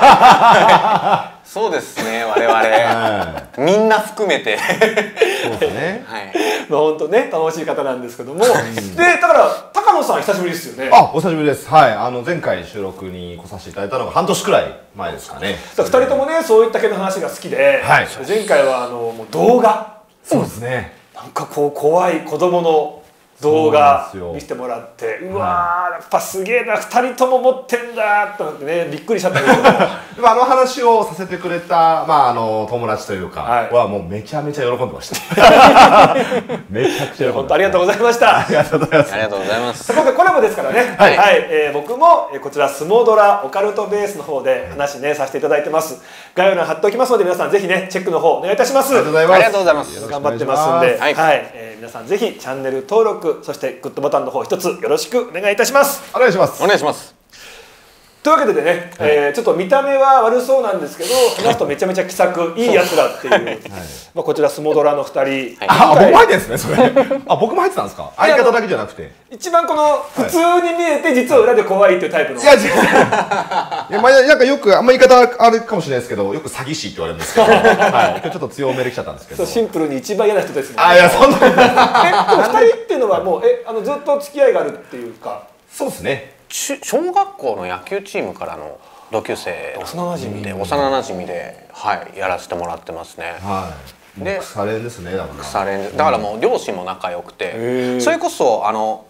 そうですね、我々、はい、みんな含めてそうですね、 はい、 まあ本当ね楽しい方なんですけども、でだから高野さん久しぶりですよね。 あ、お久しぶりです。はい、あの前回収録に来させていただいたのが半年くらい前ですかね。 ふたりともねそういった系の話が好きで、はい、前回はあのもう動画、 そうですね、 なんかこう怖い子供の動画見せてもらって、うわー、やっぱすげえな、ふたりとも持ってんだと思ってね、びっくりしちゃったけどあの話をさせてくれた、まあ、あの友達というかはもうめちゃめちゃ喜んでましためちゃくちゃ喜んでました。 本当ありがとうございました。 ありがとうございます。 ありがとうございます。 今回コラボですからね、はい、はい、えー、僕もこちらスモドラオカルトベースの方で話ねさせていただいてます。概要欄貼っておきますので皆さんぜひねチェックの方お願いいたします。 ありがとうございます。 ありがとうございます。 頑張ってますんで、はい、はい、えー、皆さんぜひチャンネル登録、そしてグッドボタンの方一つよろしくお願いいたします。 お願いします。 お願いします。 というわけでね、はい、えー、ちょっと見た目は悪そうなんですけど話すとめちゃめちゃ気さくいいやつだっていう、はい、まあこちらスモドラのふたり、 はい、あ、僕も入ってるんですねそれあ、僕も入ってたんですか。相方だけじゃなくて一番この普通に見えて実は裏で怖いっていうタイプの、 いや違ういや、まあ、なんかよくあんま言い方あるかもしれないですけどよく詐欺師って言われるんですけど、はい、今日ちょっと強めで来ちゃったんですけど、 シンプルに一番嫌な人ですね。 あ、いやそんなえ、でもふたりっていうのはもうえあのずっと付き合いがあるっていうか。 そうですね、 小学校の野球チームからの同級生、 幼馴染で幼馴染で、はい、やらせてもらってますね。 はい。で、腐れんですね。だから腐れん、だからもう両親も仲良くて、それこそあの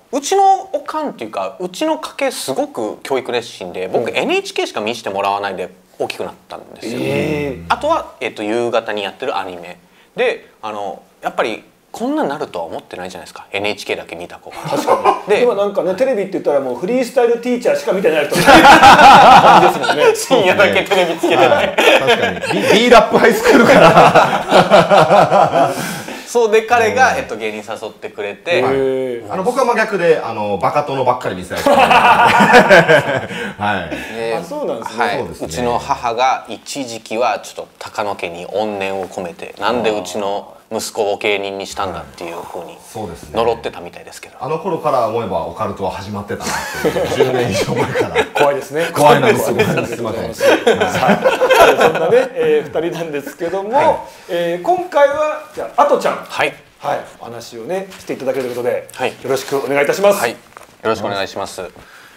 うちのおかんっていうかうちの家系すごく教育熱心で僕 エヌエイチケー しか見せてもらわないで大きくなったんですよ、えー、あとは、えー、と夕方にやってるアニメであのやっぱりこんなになるとは思ってないじゃないですか エヌエイチケー だけ見た子が。 確かにで今なんかねテレビって言ったらもうフリースタイルティーチャーしか見てないと感じですもんね。 深夜だけテレビつけてない、 はい、確かに B, B ラップハイスクールからそうで彼が、えっと、芸人誘ってくれて、はい、 あの僕は真逆であのバカ殿ばっかり見せられてはいであそうなんですね、 はい、 そうですね。 うちの母が一時期はちょっと高野家に怨念を込めてなんでうちの息子を芸人にしたんだっていうふうに呪ってたみたいですけど、 あの頃から思えばオカルトは始まってたなっていうじゅうねん以上前から怖いですね。 怖いなんですよ。すみません。 そんなね、えー、ふたりなんですけども、はい、えー、今回はじゃああとちゃん、 はいはい、お話をねしていただけるということで、 はい、 よろしくお願いいたします。 はい、よろしくお願いします。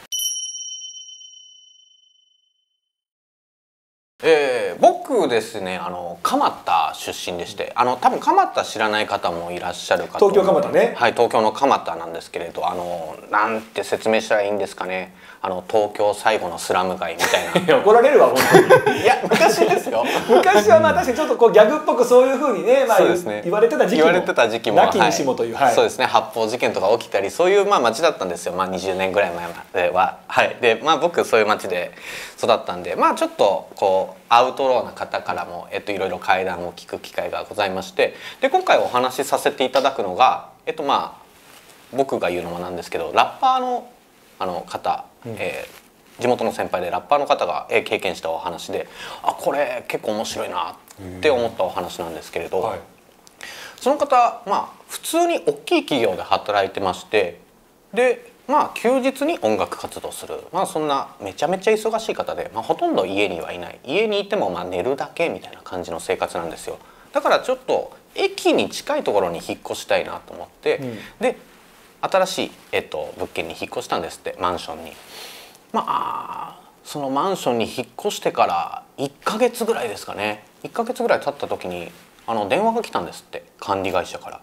えー、僕ですねあの蒲田出身でしてあの多分蒲田知らない方もいらっしゃるかと。 東京蒲田ね。 はい、東京の蒲田なんですけれどあのなんて説明したらいいんですかね、あの東京最後のスラム街みたいな。 いや怒られるわ本当に。 いや昔ですよ。 昔はまあ確かにちょっとこうギャグっぽくそういうふうにね、まあ、ね言われてた時期も言われてた時期もなきにしもという、はい、 そうですね発砲事件とか起きたりそういうまあ街だったんですよ、まあ、にじゅうねんぐらい前までは。はいでまあ僕そういう街で育ったんでまあちょっとこうアウトローな方からも、えっと、いろいろ怪談を聞く機会がございましてで今回お話しさせていただくのがえっとまあ僕が言うのもなんですけどラッパーのあの方、うんえー、地元の先輩でラッパーの方が経験したお話であこれ結構面白いなって思ったお話なんですけれど、はい、その方まあ普通に大きい企業で働いてましてでまあ休日に音楽活動するまあそんなめちゃめちゃ忙しい方で、まあ、ほとんど家にはいない家にいてもまあ寝るだけみたいな感じの生活なんですよ。だからちょっと駅に近いところに引っ越したいなと思って、うん、で新しい、えっと、物件に引っ越したんですってマンションに。まあそのマンションに引っ越してからいっかげつぐらいですかねいっかげつぐらい経った時にあの電話が来たんですって管理会社から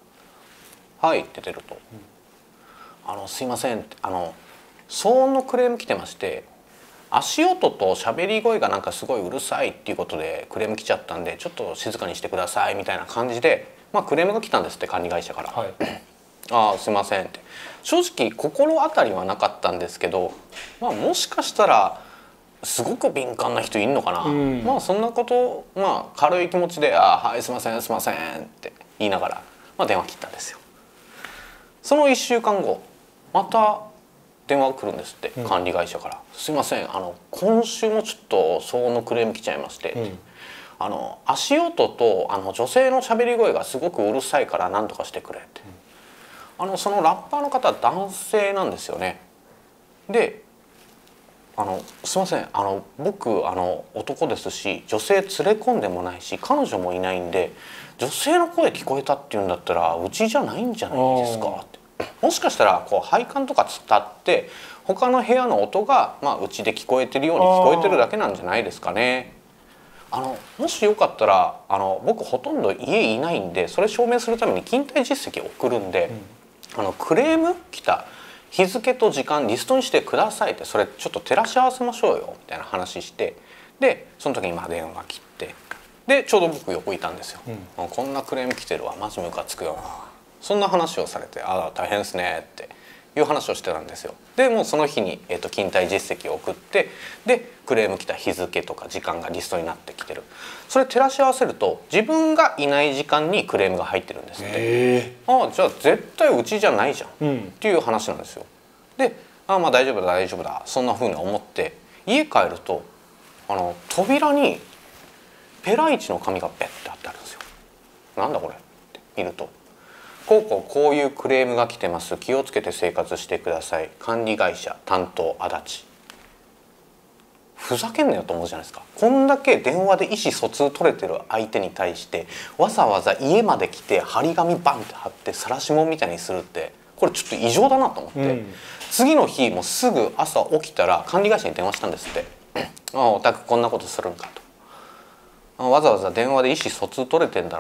「はい」って出ると「あのすいません」ってあの騒音のクレーム来てまして足音と喋り声がなんかすごいうるさいっていうことでクレーム来ちゃったんでちょっと静かにしてくださいみたいな感じで、まあ、クレームが来たんですって管理会社から。はいああすいませんって正直心当たりはなかったんですけど、まあ、もしかしたらすごく敏感な人いるのかな、うん、まあそんなことを、まあ、軽い気持ちで「ああはいすいませんすいません」って言いながら、まあ、電話切ったんですよ。そのいっしゅうかんごまた電話が来るんですって、うん、管理会社から「すいませんあの今週もちょっと騒音のクレーム来ちゃいまして」うんあの足音とあの女性の喋り声がすごくうるさいから何とかしてくれ」って。うんあのそのラッパーの方は男性なんですよね。であのすいませんあの僕あの男ですし女性連れ込んでもないし彼女もいないんで女性の声聞こえたっていうんだったらうちじゃないんじゃないですかってもしかしたらこう配管とか伝って他の部屋の音がまあうちで聞こえてるように聞こえてるだけなんじゃないですかね。あのもしよかったらあの僕ほとんど家いないんでそれ証明するために勤怠実績を送るんで。うんあのクレーム来た日付と時間リストにしてくださいってそれちょっと照らし合わせましょうよみたいな話してでその時にまあ電話切ってでちょうど僕横いたんですよ、うん、こんなクレーム来てるわマジムカつくよなそんな話をされてああ大変ですねっていう話をしてたんですよ。でもうその日に、えーと、勤怠実績を送ってでクレーム来た日付とか時間がリストになってきてるそれ照らし合わせると自分がいない時間にクレームが入ってるんですってああじゃあ絶対うちじゃないじゃん、うん、っていう話なんですよ。でああまあ大丈夫だ大丈夫だそんな風に思って家帰るとあの扉にペライチの紙がペッてあってあるんですよ。なんだこれって見るとこうこうこういうクレームが来てます気をつけて生活してください管理会社担当足立ふざけんなよと思うじゃないですか。こんだけ電話で意思疎通取れてる相手に対してわざわざ家まで来て張り紙バンって貼って晒し物みたいにするってこれちょっと異常だなと思って、うん、次の日もうすぐ朝起きたら管理会社に電話したんですってああお宅こんなことするんかとあわざわざ電話で意思疎通取れてんだろって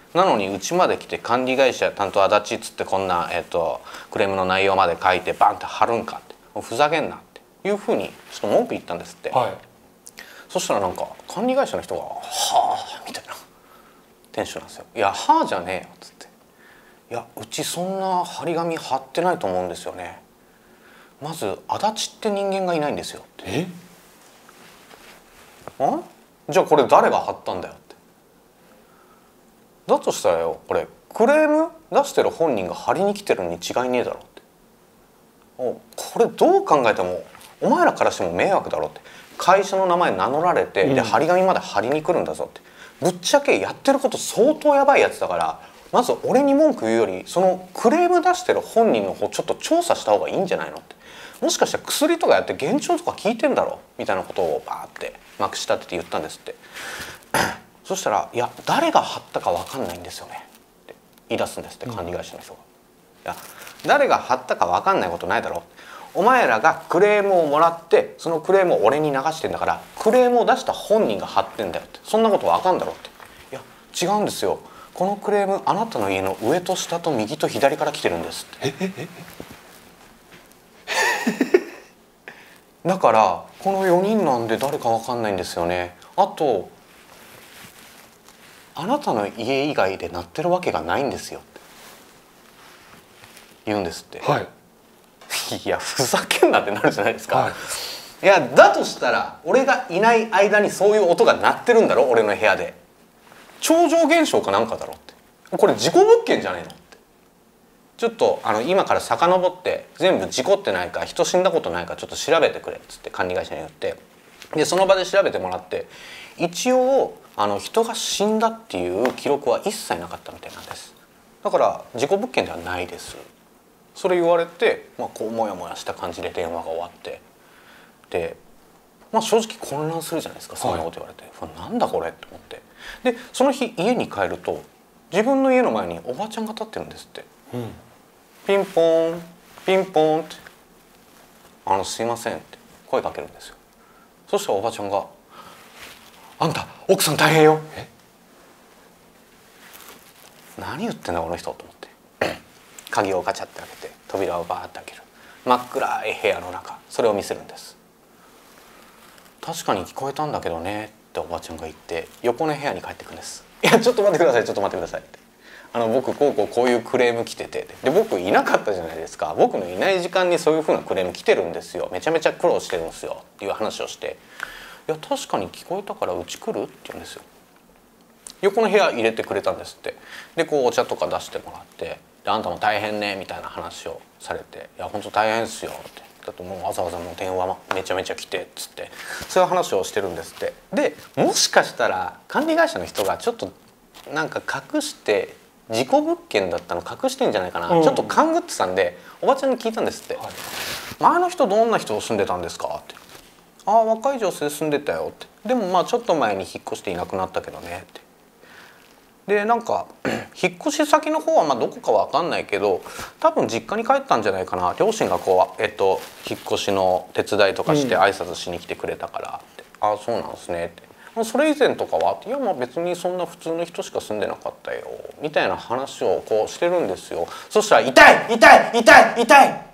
なのにうちまで来て管理会社担当足立っつってこんな、えー、とクレームの内容まで書いてバンって貼るんかってもうふざけんなっていうふうにちょっと文句言ったんですって、 はい、 そしたらなんか管理会社の人が「はあ」みたいなテンションなんですよ。いや「はあ」じゃねえよっつって「いやうちそんな張り紙貼ってないと思うんですよね。まず足立って人間がいないんですよ」って。 えんじゃあこれ誰が貼ったんだよって。だとしたらよこれクレーム出してる本人が貼りに来てるに違いねえだろって。おこれどう考えてもお前らからしても迷惑だろって。会社の名前名乗られて、うん、で張り紙まで貼りに来るんだぞって。ぶっちゃけやってること相当やばいやつだからまず俺に文句言うよりそのクレーム出してる本人の方ちょっと調査した方がいいんじゃないのって。もしかしたら薬とかやって幻聴とか聞いてんだろみたいなことをバーってまくし立てて言ったんですってそしたら「いや誰が貼ったか分かんないんですよね」って言い出すんですって管理会社の人が。いや誰が貼ったか分かんないことないだろお前らがクレームをもらってそのクレームを俺に流してんだからクレームを出した本人が貼ってんだよってそんなこと分かんだろって。いや違うんですよこのクレームあなたの家の上と下と右と左から来てるんですって。えええだからこのよにんなんで誰か分かんないんですよね。あとあなたの家以外で鳴ってるわけがないんですよって言うんですって。 はい、 いやふざけんなってなるじゃないですか。 はい、 いやだとしたら俺がいない間にそういう音が鳴ってるんだろ俺の部屋で。超常現象かなんかだろって。これ事故物件じゃねえのって。ちょっとあの今から遡って全部事故ってないか人死んだことないかちょっと調べてくれっつって管理会社に言ってでその場で調べてもらって一応あの人が死んだっていう記録は一切なかったみたいなんです。だから事故物件ではないです。それ言われて、まあ、こうモヤモヤした感じで電話が終わってで、まあ、正直混乱するじゃないですかそんなこと言われて、はい、なんだこれって思ってでその日家に帰ると自分の家の前におばちゃんが立ってるんですって、うん、ピンポーンピンポーンって「あのすいません」って声かけるんですよ。そしたらおばちゃんが「あんた奥さん大変よ」え何言ってんだこの人と思って鍵をガチャって開けて扉をバーッて開ける真っ暗い部屋の中それを見せるんです。確かに聞こえたんだけどねっておばちゃんが言って横の部屋に帰ってくんです。いやちょっと待ってくださいちょっと待ってくださいってあの僕こうこうこういうクレーム来ててで僕いなかったじゃないですか僕のいない時間にそういう風なクレーム来てるんですよめちゃめちゃ苦労してるんですよっていう話をしていや確かに聞こえたからうち来るって言うんですよ。横の部屋入れてくれたんですって。でこうお茶とか出してもらってであんたも大変ねみたいな話をされていや本当大変っすよってだってもうわざわざもう電話めちゃめちゃ来てっつってそういう話をしてるんですって。でもしかしたら管理会社の人がちょっとなんか隠して事故物件だったの隠してんじゃないかな、うん、ちょっと勘ぐってたんでおばちゃんに聞いたんですって、はい、前の人どんな人住んでたんですかってああ若い女性住んでたよってでもまあちょっと前に引っ越していなくなったけどねってでなんか引っ越し先の方はまあどこかわかんないけど多分実家に帰ったんじゃないかな両親がこう、えっと、引っ越しの手伝いとかして挨拶しに来てくれたからって、うん、ああそうなんですねってそれ以前とかはいやまあ別にそんな普通の人しか住んでなかったよみたいな話をこうしてるんですよ。そしたら痛い痛い痛い痛い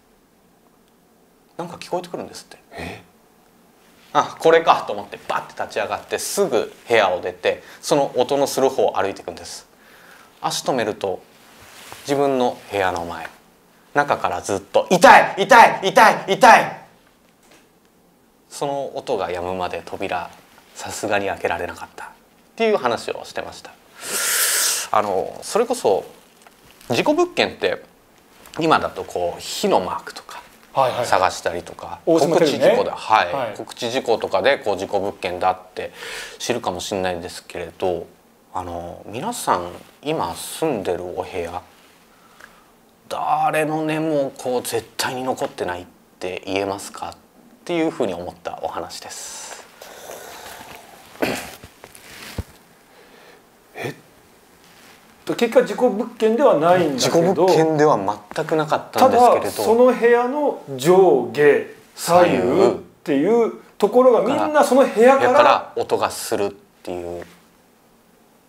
なんか聞こえてくるんですって。えあこれかと思ってバッて立ち上がってすぐ部屋を出てその音のする方を歩いていくんです。足止めると自分の部屋の前中からずっと痛い痛い痛い痛いその音が止むまで扉さすがに開けられなかったっていう話をしてました。あのそれこそ事故物件って今だとこう火のマークとか探したりとか、はいはい、告知事故で、はいはい、告知事故とかでこう事故物件だって知るかもしれないんですけれどあの皆さん今住んでるお部屋誰の根もこう絶対に残ってないって言えますかっていうふうに思ったお話です。 え結果事故物件ではないんだけど事故物件では全くなかったんですけれどただその部屋の上下左右っていうところがみんなその部屋からから音がするっていう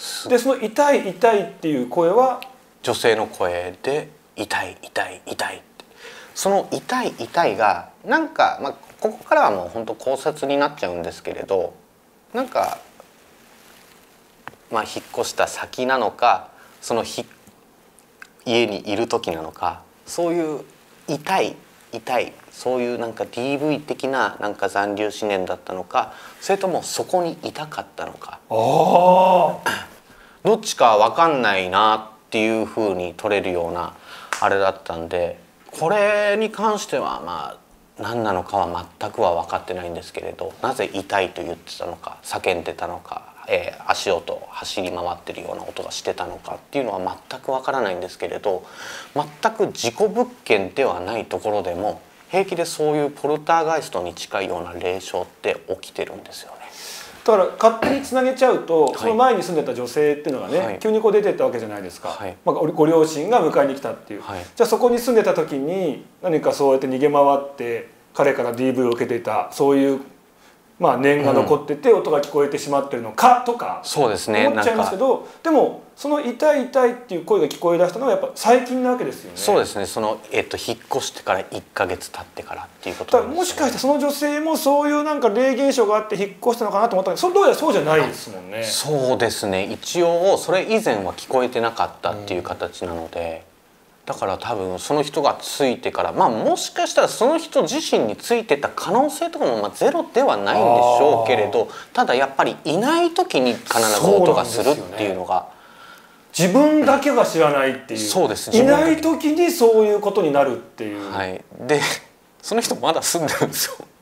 でその痛い痛いっていう声は女性の声で痛い痛い痛いって、その痛い痛いがなんか、まあ、ここからはもう本当考察になっちゃうんですけれど、なんか、まあ、引っ越した先なのかそのひ家にいる時なのか、そういう痛い痛いそういうなんか ディーブイ 的ななんか残留思念だったのか、それともそこにいたかったのか、 あどっちか分かんないなっていうふうに取れるようなあれだったんで、これに関してはまあ何なのかは全くは分かってないんですけれど、なぜ痛いと言ってたのか叫んでたのか、えー、足音走り回ってるような音がしてたのかっていうのは全く分からないんですけれど、全く事故物件ではないところでも平気でそういうポルターガイストに近いような霊障って起きてるんですよね。 だから勝手につなげちゃうと、 はい、 その前に住んでた女性っていうのがね、はい、急にこう出てったわけじゃないですか、はい、まあ、ご両親が迎えに来たっていう、はい、じゃあそこに住んでた時に何かそうやって逃げ回って彼から ディーブイ を受けていたそういうまあ念が残ってて音が聞こえてしまってるのかとか思っちゃいますけど、でもその痛い痛いっていう声が聞こえ出したのはやっぱ最近なわけですよね。 そうですね。その、えっと、引っ越してからいっかげつ経ってからっていうことなんですよね。 もしかしてその女性もそういうなんか霊現象があって引っ越したのかなと思ったけど、それどうやらそうじゃないですもんね。 そうですね。一応それ以前は聞こえてなかったっていう形なので、だから多分その人がついてから、まあもしかしたらその人自身についてた可能性とかもまあゼロではないんでしょうけれど、ただやっぱりいない時に必ず音がするっていうのが、 自分だけが知らないっていう、 そうです、 いない時にそういうことになるっていう、 はい、でその人まだ住んでるんですよ。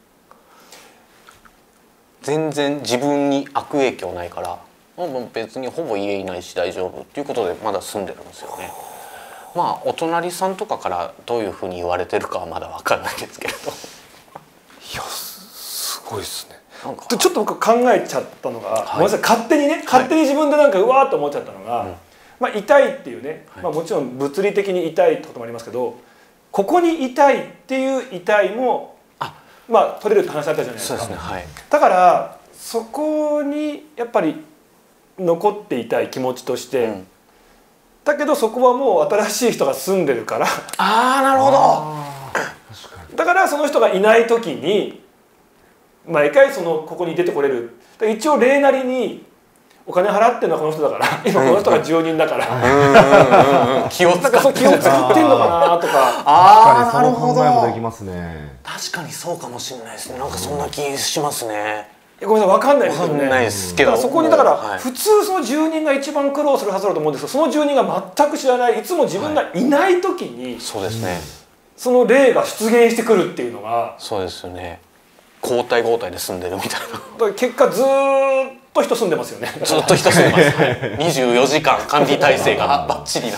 全然自分に悪影響ないから、もう別にほぼ家いないし大丈夫っていうことでまだ住んでるんですよね。まあお隣さんとかからどういうふうに言われてるかはまだ分かんないですけれど。 いやすごいですね。 なんかちょっと僕考えちゃったのが、はい、ごめんなさい、勝手にね勝手に自分でなんかうわーっと思っちゃったのが、はい、まあ、痛いっていうね、はい、まあ、もちろん物理的に痛いってこともありますけど、ここに痛いっていう痛いもあ、まあ取れるって話あったじゃないですか。 そうですね、はい、 だからそこにやっぱり残っていたい気持ちとして、うん、だけどそこはもう新しい人が住んでるから、 ああなるほど。 だからその人がいない時に毎回そのここに出てこれる。一応例なりにお金払ってるのはこの人だから今この人が住人だから気を使ってんのかなとか。 ああなるほど。その考えもできますね。 確かにそうかもしれないですね。なんかそんな気しますね。 ごめんなさい、分かんないですよね。 分かんないですけど、 そこにだから普通その住人が一番苦労するはずだと思うんですけど、その住人が全く知らない、いつも自分がいない時にそうですね、 その霊が出現してくるっていうのが、 そうですよね。交代交代で住んでるみたいな。だから結果ずーっと人住んでますよね。 ずっと人住んでます。はい、にじゅうよじかん管理体制がバッチリな。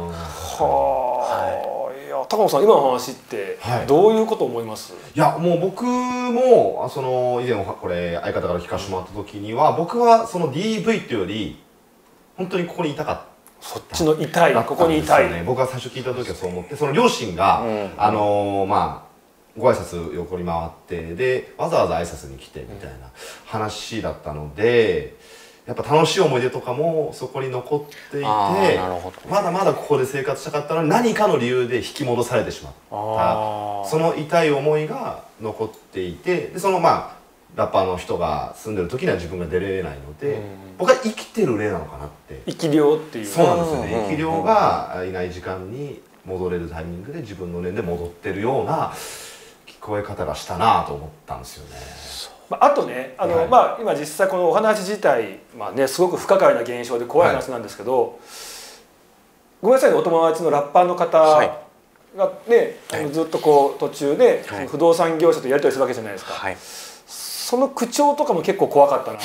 はあ。高野さん、今の話ってどういうこと思います？ はい、いやもう僕もその以前これ相方から聞かせてもらった時には、僕はその ディーブイ っていうより本当にここにいたかった。 そっちの痛い、ここにいたい、 ね、僕が最初聞いた時はそう思って、その両親が、うん、あのまあご挨拶横に回ってでわざわざ挨拶に来てみたいな話だったので、やっぱ楽しい思い出とかもそこに残っていて、まだまだここで生活したかったのに何かの理由で引き戻されてしまった、その痛い思いが残っていて、でそのまあラッパーの人が住んでる時には自分が出れないので、僕は生きてる霊なのかなって。 生き量っていう。 そうなんですよね。生き量がいない時間に戻れるタイミングで自分の念で戻ってるような聞こえ方がしたなと思ったんですよね。 あとね、あの、はい、まあ今実際このお話自体、まあね、すごく不可解な現象で怖い話なんですけど、はい、ごめんなさいね、お友達のラッパーの方がね、はい、ずっとこう途中でその不動産業者とやり取りするわけじゃないですか、はい、その口調とかも結構怖かったな。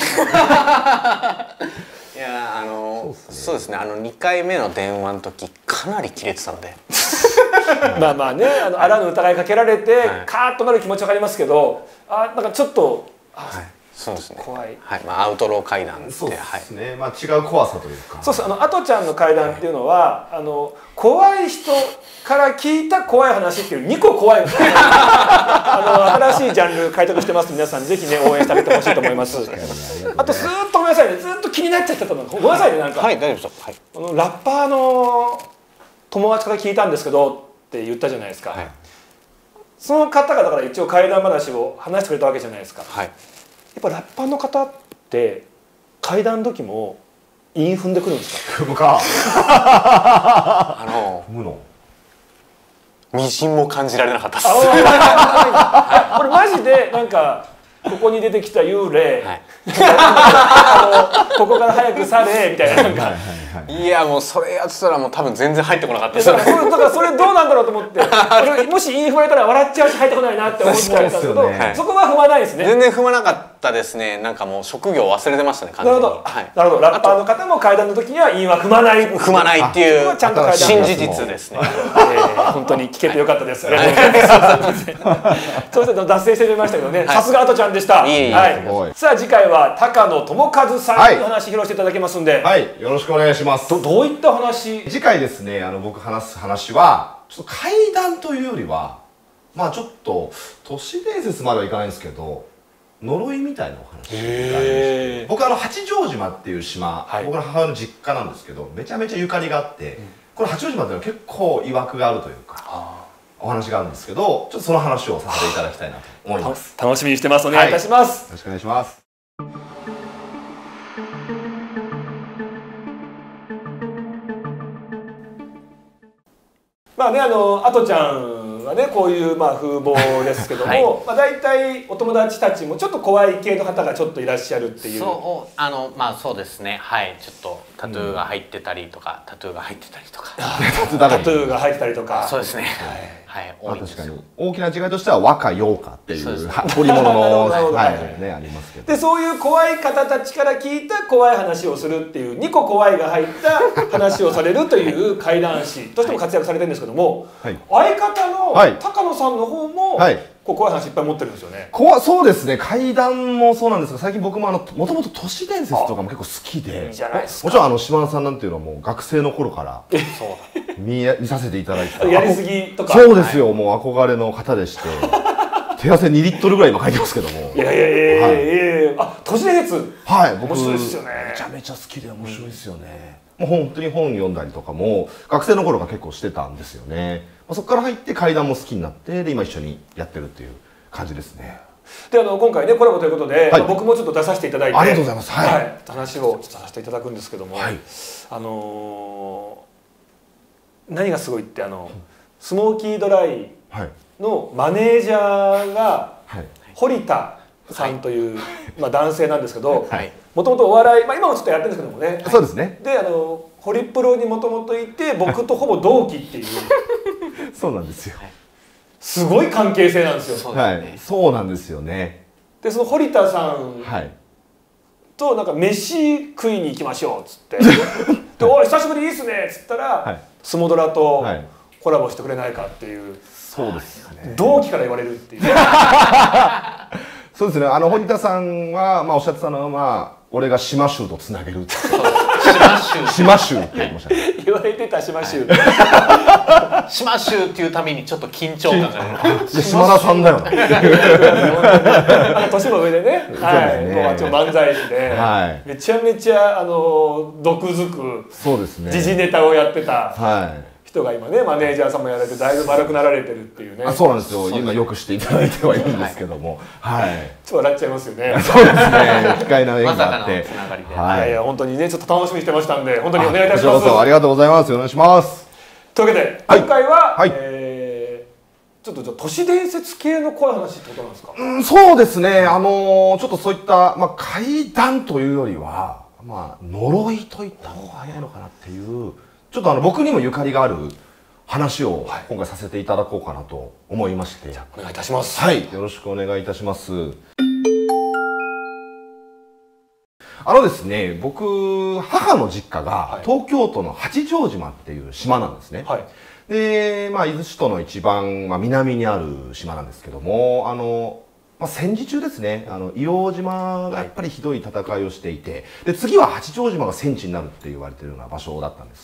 いやあのそうですね、あのにかいめの電話の時かなりキレてたのでまあまあね、あのあらぬ疑いかけられて、はい、カーッとなる気持ちわかりますけど、あなんかちょっと、はい、 そうですね、 怖い、 はい、まあアウトロー階段って、 そうですね、はい、まあ違う怖さというか、 そうです、あのアトちゃんの階段っていうのは、はい、あの怖い人から聞いた怖い話っていうにこ怖いの。 あの新しいジャンル開拓してます。皆さんぜひね応援してあげてほしいと思います。あとずーっとごめんなさいね、ずっと気になっちゃってたのごめんなさいね、なんか、 はい、大丈夫です。はい、 あのラッパーの友達から聞いたんですけどって言ったじゃないですか、はい、その方がだから一応怪談話を話してくれたわけじゃないですか、はい、やっぱラッパーの方って怪談の時も韻踏んでくるんですか？ 踏むかあの踏むのみじんも感じられなかったです。 これマジでなんかここに出てきた幽霊、はい、あのここから早く去れみたいな、なんかいやもうそれやってたらもう多分全然入ってこなかったです。 だからそれどうなんだろうと思ってもし韻踏まれたら笑っちゃうし入ってこないなって思っちゃったんですけど、ね、そこは踏まないですね。 全然踏まなかったですね。なんかもう職業忘れてましたね、完全に。 なるほど、はい、なるほど。ラッパーの方も怪談の時には韻は踏まない踏まないっていうちゃんと新事実ですね。 えー、本当に聞けてよかったです。ありがとうございます。そうして脱線してみましたけどね、さすがアトちゃんでした。 いい、 はい、さあ次回は高野智和さんの話披露していただきますんで、 はい、よろしくお願いします。 ど, どういった話？ 次回ですね、あの僕話す話はちょっと怪談というよりは、まあちょっと都市伝説まではいかないんですけど、呪いみたいなお話がありまして、僕あの八丈島っていう島、はい、僕の母親の実家なんですけど、めちゃめちゃゆかりがあって、うん、これ八丈島っていうのは結構曰くがあるというかお話があるんですけど、ちょっとその話をさせていただきたいなと思います。 楽しみにしてます。お願いいたします。 はい、よろしくお願いします。 まあね、あのアトちゃんはねこういうまあ風貌ですけども、はい、まあ大体お友達たちもちょっと怖い系の方がちょっといらっしゃるっていう。 そうあのまあそうですね、はい、ちょっとタトゥーが入ってたりとか、うん、タトゥーが入ってたりとかタトゥーが入ってたりとか、 そうですね、はい、はい、多いんですよ。 確かに大きな違いとしては和歌洋歌っていう彫り物のはいねありますけど、 でそういう怖い方たちから聞いた怖い話をするっていうにこ怖いが入った話をされるという怪談師としても活躍されてるんですけども、はい、相方の高野さんの方も、はい、こう怖い話いっぱい持ってるんですよね。 怖そうですね。怪談もそうなんですが、最近僕もあのもともと都市伝説とかも結構好きで、 いいじゃないですか。 もちろんあの島田さんなんていうのはもう学生の頃から見見させていただいてたやりすぎとか、 そうですよ、はい、もう憧れの方でして手汗にリットルぐらい今書いてますけども、 いやいやいやいやいや、あ、都市伝説、 はい、僕面白いですよね。 めちゃめちゃ好きで面白いですよね。もう本当に本読んだりとかも学生の頃が結構してたんですよね。そこから入って怪談も好きになって、で今一緒にやってるっていう感じですね。 であの今回ねコラボということで、はい、僕もちょっと出させていただいて、 ありがとうございます。はい、はい、 話をちょっとさせていただくんですけども、はい、あのー、何がすごいってあの、うん、スモーキードライのマネージャーが、はい、堀田さんという、はい、まあ男性なんですけど、もともとお笑い、まあ、今もちょっとやってるんですけどもね、 そうですね。 であのホリプロにもともといて僕とほぼ同期っていうそうなんですよ。 すごい関係性なんですよ。 はい、そうなんですよね。 でその堀田さんとなんか飯食いに行きましょうっつってでおい久しぶりいいっすねっつったら、はい、スモドラとコラボしてくれないかっていう、 そうですね、 同期から言われるっていうそうですね。あの堀田さんは、まあ、おっしゃってたのは、まあ、俺が島州とつなげるって島州って言いましたね。 言われてた島州島州っていうためにちょっと緊張感がね。 島田さんだよな。 あの年も上でね、はい、漫才師で、はい、めちゃめちゃあの毒づくそうですね。 時事ネタをやってた。 はい。 人が今ねマネージャーさんもやられてだいぶ丸くなられてるっていうね。 あ、そうなんですよ。今よくしていただいてはいるんですけども、はい。 ちょっと笑っちゃいますよね。 そうですね。機会な縁があって、 はい、いや本当にねちょっと楽しみにしてましたんで本当にお願いいたします。 ありがとうございます。お願いします。 というわけで今回は、はい、えー、ちょっとじゃ都市伝説系の怖い話ってことなんですか。 うん、そうですね。あのー、ちょっとそういったまあ怪談というよりはまあ呪いといった方が早いのかなっていう、ちょっとあの僕にもゆかりがある話を今回させていただこうかなと思いまして、はい、 お願いいたします。 はい、よろしくお願いいたします。あのですね、僕母の実家が東京都の八丈島っていう島なんですね。はい、で、まあ伊豆諸島の一番、まあ、南にある島なんですけども、あの、まあ、戦時中ですね、あの硫黄島がやっぱりひどい戦いをしていて、で次は八丈島が戦地になるって言われてるような場所だったんです。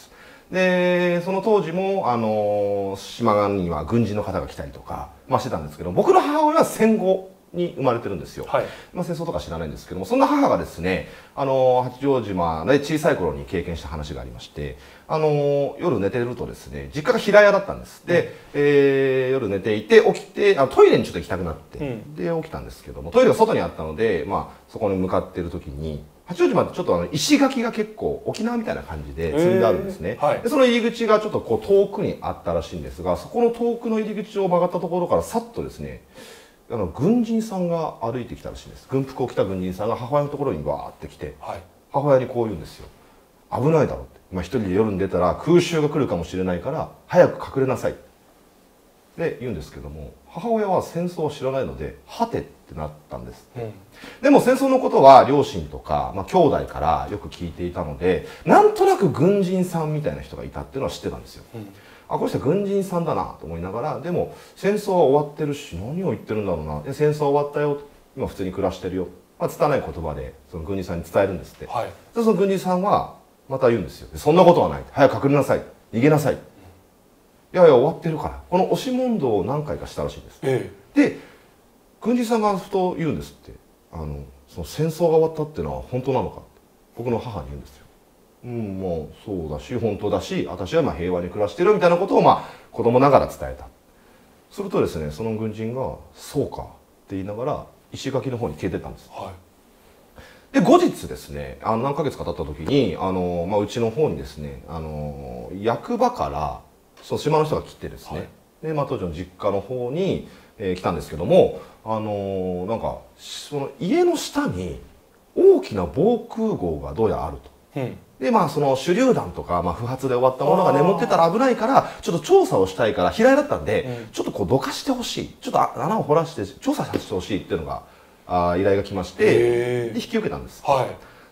でその当時もあの島には軍人の方が来たりとか、まあ、してたんですけど、僕の母親は戦後に生まれてるんですよ、 はい、 まあ、戦争とか知らないんですけども、そんな母がですね、あの八丈島で小さい頃に経験した話がありまして、あの夜寝てるとですね、実家が平屋だったんです。で、うん、えー、夜寝ていて起きて、あトイレにちょっと行きたくなって、うん、で起きたんですけども、トイレが外にあったので、まあ、そこに向かっている時に、八丈島ってちょっとあの石垣が結構沖縄みたいな感じで積んであるんですね、はい、でその入り口がちょっとこう遠くにあったらしいんですが、そこの遠くの入り口を曲がったところからさっとですね、あの軍人さんが歩いてきたらしいんです。軍服を着た軍人さんが母親のところにわーって来て、はい、母親にこう言うんですよ。危ないだろうって、今一人で夜に出たら空襲が来るかもしれないから早く隠れなさいって言うんですけども、母親は戦争を知らないのではてってなったんです、うん、でも戦争のことは両親とか、まあ、兄弟からよく聞いていたので、なんとなく軍人さんみたいな人がいたっていうのは知ってたんですよ、うん、あ、この人は軍人さんだなと思いながら、でも戦争は終わってるし何を言ってるんだろうな、戦争は終わったよ、今普通に暮らしてるよ、まあ、拙い言葉でその軍人さんに伝えるんですって、はい、でその軍人さんはまた言うんですよ。そんなことはない、早く隠れなさい、逃げなさい、いやいや終わってるから、この押し問答を何回かしたらしいんです、ええ、で軍人さんがふと言うんですって、あのその戦争が終わったっていうのは本当なのかって僕の母に言うんですよ。うん、もうそうだし本当だし、私はまあ平和に暮らしてるみたいなことをまあ子供ながら伝えた。するとですね、その軍人が「そうか」って言いながら石垣の方に消えてったんです、はい、で後日ですね、あの何ヶ月か経った時にあの、まあ、うちの方にですね、あの役場からその島の人が来てですね、はい、で、まあ、当時の実家の方に、えー、来たんですけども、あのー、なんかその家の下に大きな防空壕がどうやらあると、うん、でまあその手榴弾とか、まあ、不発で終わったものが眠ってたら危ないからちょっと調査をしたいから、平屋だったんで、うん、ちょっとこうどかしてほしい、ちょっと穴を掘らして調査させてほしいっていうのがあ依頼が来まして、で引き受けたんです、はい、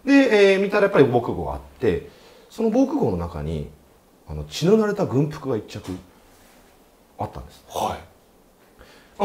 で、えー、見たらやっぱり防空壕があって、その防空壕の中にあの血の濡れた軍服が一着あったんです、はい、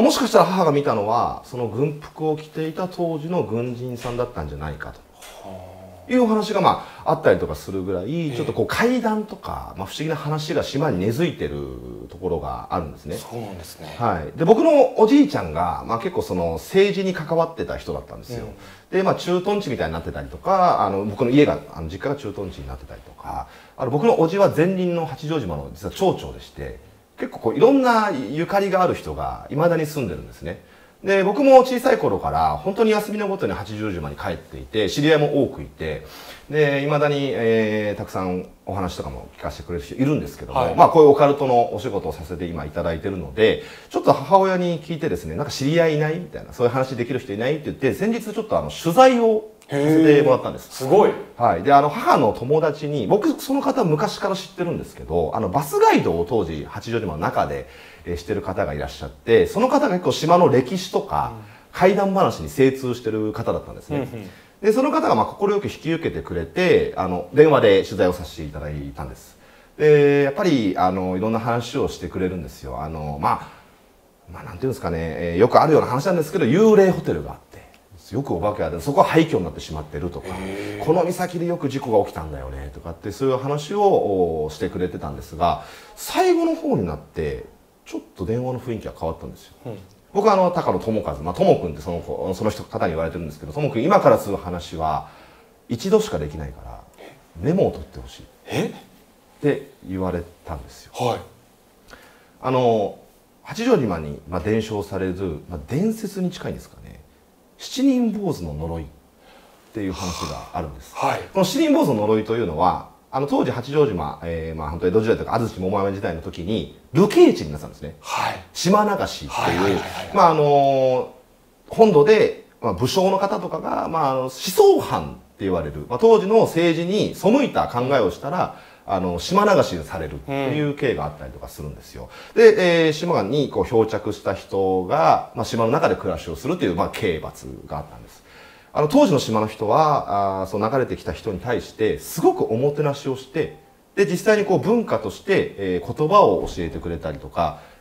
もしかしたら母が見たのはその軍服を着ていた当時の軍人さんだったんじゃないかというお話がまああったりとかするぐらい、ちょっとこう怪談とか、まあ、不思議な話が島に根付いてるところがあるんですね。 そうなんですね、 はい、で僕のおじいちゃんが、まあ、結構その政治に関わってた人だったんですよ、うん、で、まあ、駐屯地みたいになってたりとか、あの僕の家があの実家が駐屯地になってたりとか、あの僕のおじは前任の八丈島の実は町長でして、結構こういろんなゆかりがある人がいまだに住んでるんですね。で僕も小さい頃から本当に休みのごとに八丈島に帰っていて、知り合いも多くいて、でいまだに、えー、たくさんお話とかも聞かせてくれる人いるんですけども、はい、まあこういうオカルトのお仕事をさせて今いただいてるので、ちょっと母親に聞いてですね、なんか知り合いいないみたいな、そういう話できる人いないって言って、先日ちょっとあの取材をさせてもらったんです。 すごい。 はい。で、あの母の友達に、僕その方昔から知ってるんですけど、あのバスガイドを当時八丈島の中で、えー、してる方がいらっしゃって、その方が結構島の歴史とか、うん怪談話に精通してる方だったんですね、うんうん、でその方がまあ快く引き受けてくれて、あの電話で取材をさせていただいたんです。でやっぱりあのいろんな話をしてくれるんですよ。あのまあ、まあ、なんていうんですかね、えー、よくあるような話なんですけど、幽霊ホテルがあってよくお化けが出て、そこは廃墟になってしまってるとか、この岬でよく事故が起きたんだよねとかって、そういう話をしてくれてたんですが、最後の方になってちょっと電話の雰囲気が変わったんですよ、うん、僕はあの高野智和、まあ、智君ってその子その人方に言われてるんですけど、智君今からする話は一度しかできないからメモを取ってほしいって言われたんですよ。はい、あの八丈島に、まあ、伝承される、まあ、伝説に近いんですかね、七人坊主の呪いっていう話があるんです。はい、この七人坊主の呪いというのは、あの当時八丈島、えー、まあ本当江戸時代とか安土桃山時代の時に流刑地になったんですね。はい、島流しっていうまああの本土で、まあ、武将の方とかが、まあ、思想犯って言われる、まあ、当時の政治に背いた考えをしたらあの島流しにされるっていう経緯があったりとかするんですよ。で、えー、島にこう漂着した人が、まあ、島の中で暮らしをするっていう、まあ、刑罰があったんです。あの当時の島の人はあその流れてきた人に対してすごくおもてなしをして、で実際にこう文化として、えー、言葉を教えてくれたりとか、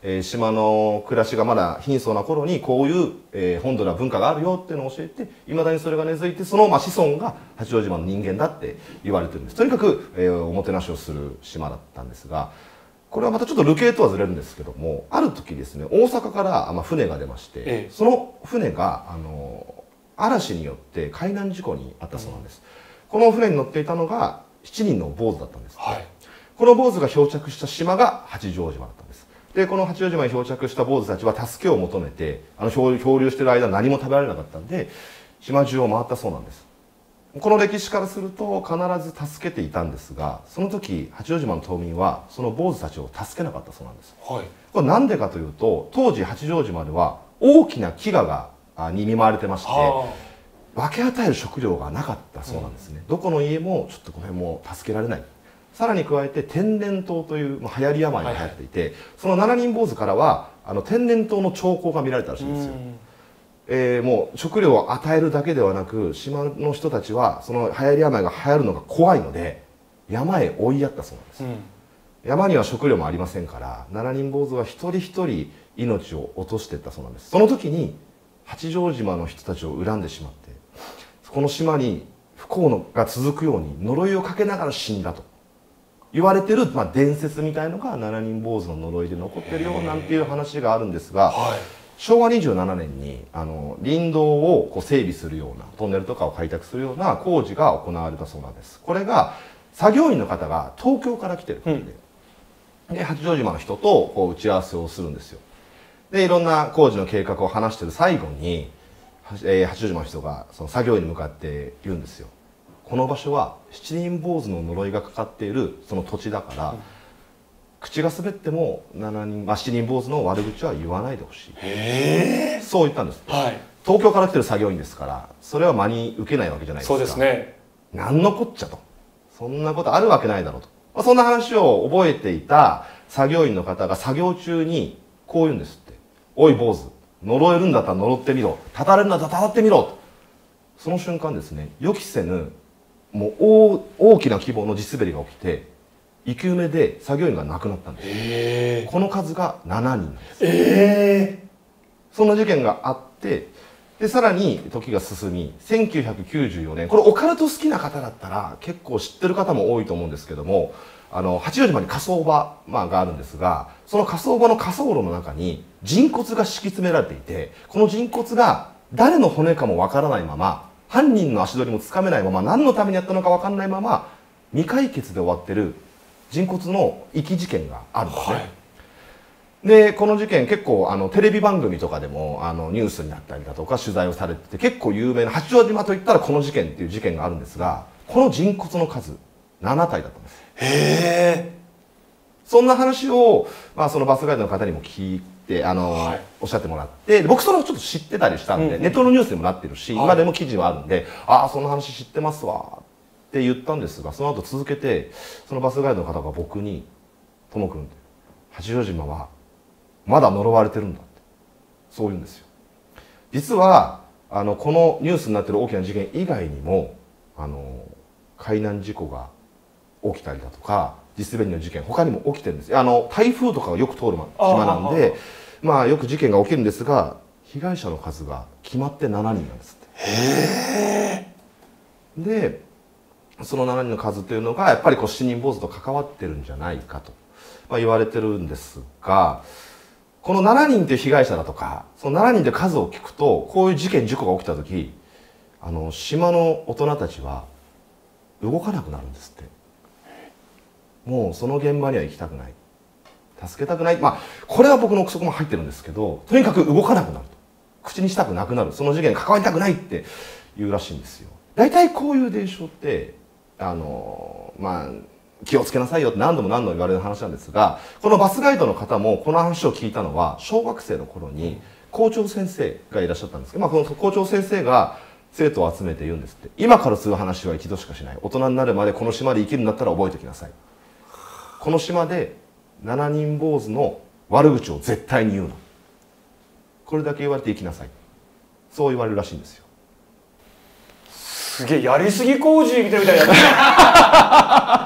えー、島の暮らしがまだ貧相な頃にこういう、えー、本土な文化があるよっていうのを教えて、いまだにそれが根付いて、その、まあ、子孫が八丈島の人間だって言われてるんです。とにかく、えー、おもてなしをする島だったんですが、これはまたちょっと流刑とはずれるんですけども、ある時ですね、大阪から、まあ、船が出まして、ええ、その船があの嵐によって海難事故に遭ったそうなんです、うん、この船に乗っていたのがしちにんの坊主だったんです、はい、この坊主が漂着した島が八丈島だったんです。でこの八丈島に漂着した坊主たちは助けを求めて、あの漂流している間何も食べられなかったんで島中を回ったそうなんです。この歴史からすると必ず助けていたんですが、その時八丈島の島民はその坊主たちを助けなかったそうなんです、はい、これなんでかというと、当時八丈島では大きな飢餓がに見舞われてまして、分け与える食料がなかったそうなんですね、うん、どこの家もちょっとこれもう助けられない。さらに加えて天然痘という流行り病が流行っていて、はいはい、そのななにん坊主からはあの天然痘の兆候が見られたらしいんですよ。えー、もう食料を与えるだけではなく、島の人たちはその流行り病が流行るのが怖いので山へ追いやったそうなんです、うん、山には食料もありませんから、ななにん坊主は一人一人命を落としていったそうなんです。その時に八丈島の人たちを恨んでしまって、この島に不幸が続くように呪いをかけながら死んだと言われてる、まあ、伝説みたいのがななにん坊主の呪いで残ってるよなんていう話があるんですが、はい、しょうわにじゅうななねんにあの林道をこう整備するようなトンネルとかを開拓するような工事が行われたそうなんです。これが作業員の方が東京から来てる方で、うん、で八丈島の人とこう打ち合わせをするんですよ。でいろんな工事の計画を話してる最後に、えー、八丈島の人がその作業員に向かって言うんですよ。この場所は七人坊主の呪いがかかっているその土地だから、うん、口が滑ってもななにん、まあ、しちにん坊主の悪口は言わないでほしい。へー、そう言ったんです、はい、東京から来てる作業員ですから、それは真に受けないわけじゃないですか。そうですね。何のこっちゃと、そんなことあるわけないだろうと、まあ、そんな話を覚えていた作業員の方が作業中にこう言うんですって。おい坊主、呪えるんだったら呪ってみろ、たたれるんだったらたたってみろと。その瞬間ですね、予期せぬもう 大, 大きな規模の地滑りが起きて、生き埋めで作業員が亡くなったんです、えー、この数がしちにんなんです、えー、そんな事件があって、でさらに時が進みせんきゅうひゃくきゅうじゅうよねん、これオカルト好きな方だったら結構知ってる方も多いと思うんですけども、あの八丈島に火葬場、まあ、があるんですが、その火葬場の火葬炉の中に人骨が敷き詰められていて、この人骨が誰の骨かもわからないまま、犯人の足取りもつかめないまま、何のためにやったのか分かんないまま未解決で終わってる人骨の遺棄事件があるんですね、はい、でこの事件結構あのテレビ番組とかでもあのニュースになったりだとか取材をされてて、結構有名な、八丈島といったらこの事件っていう事件があるんですが、この人骨の数ななたいだったんです。へえ。そんな話を、まあ、そのバスガイドの方にも聞いてあの、はい、おっしゃってもらって、僕それをちょっと知ってたりしたんで、うん、ネットのニュースにもなってるし、はい、今でも記事はあるんで、ああその話知ってますわって言ったんですが、その後続けてそのバスガイドの方が僕に「ともくん、八丈島はまだ呪われてるんだ」ってそう言うんですよ。実はあのこのニュースになってる大きな事件以外にもあの海難事故が起きたりだとか地滑りの事件他にも起きてるんです。あの台風とかがよく通る島なんで、まあよく事件が起きるんですが、被害者の数が決まってしちにんなんですって。へー。でそのしちにんの数というのがやっぱりこうしちにん坊主と関わってるんじゃないかと、まあ、言われてるんですが、このしちにんという被害者だとかそのしちにんという数を聞くと、こういう事件事故が起きた時、あの島の大人たちは動かなくなるんですって。もうその現場には行きたくない、助けたくない、まあこれは僕の憶測も入ってるんですけど、とにかく動かなくなると、口にしたくなくなる、その事件に関わりたくないって言うらしいんですよ。大体こういう伝承ってあのまあ気をつけなさいよって何度も何度も言われる話なんですが、このバスガイドの方もこの話を聞いたのは小学生の頃に校長先生がいらっしゃったんですけど、まあ、この校長先生が生徒を集めて言うんですって。今からする話は一度しかしない。大人になるまでこの島で生きるんだったら覚えておきなさい。この島でしちにん坊主の悪口を絶対に言うな。これだけ言われて生きなさい。そう言われるらしいんですよ。 すげえやりすぎ工事来てるみたいな。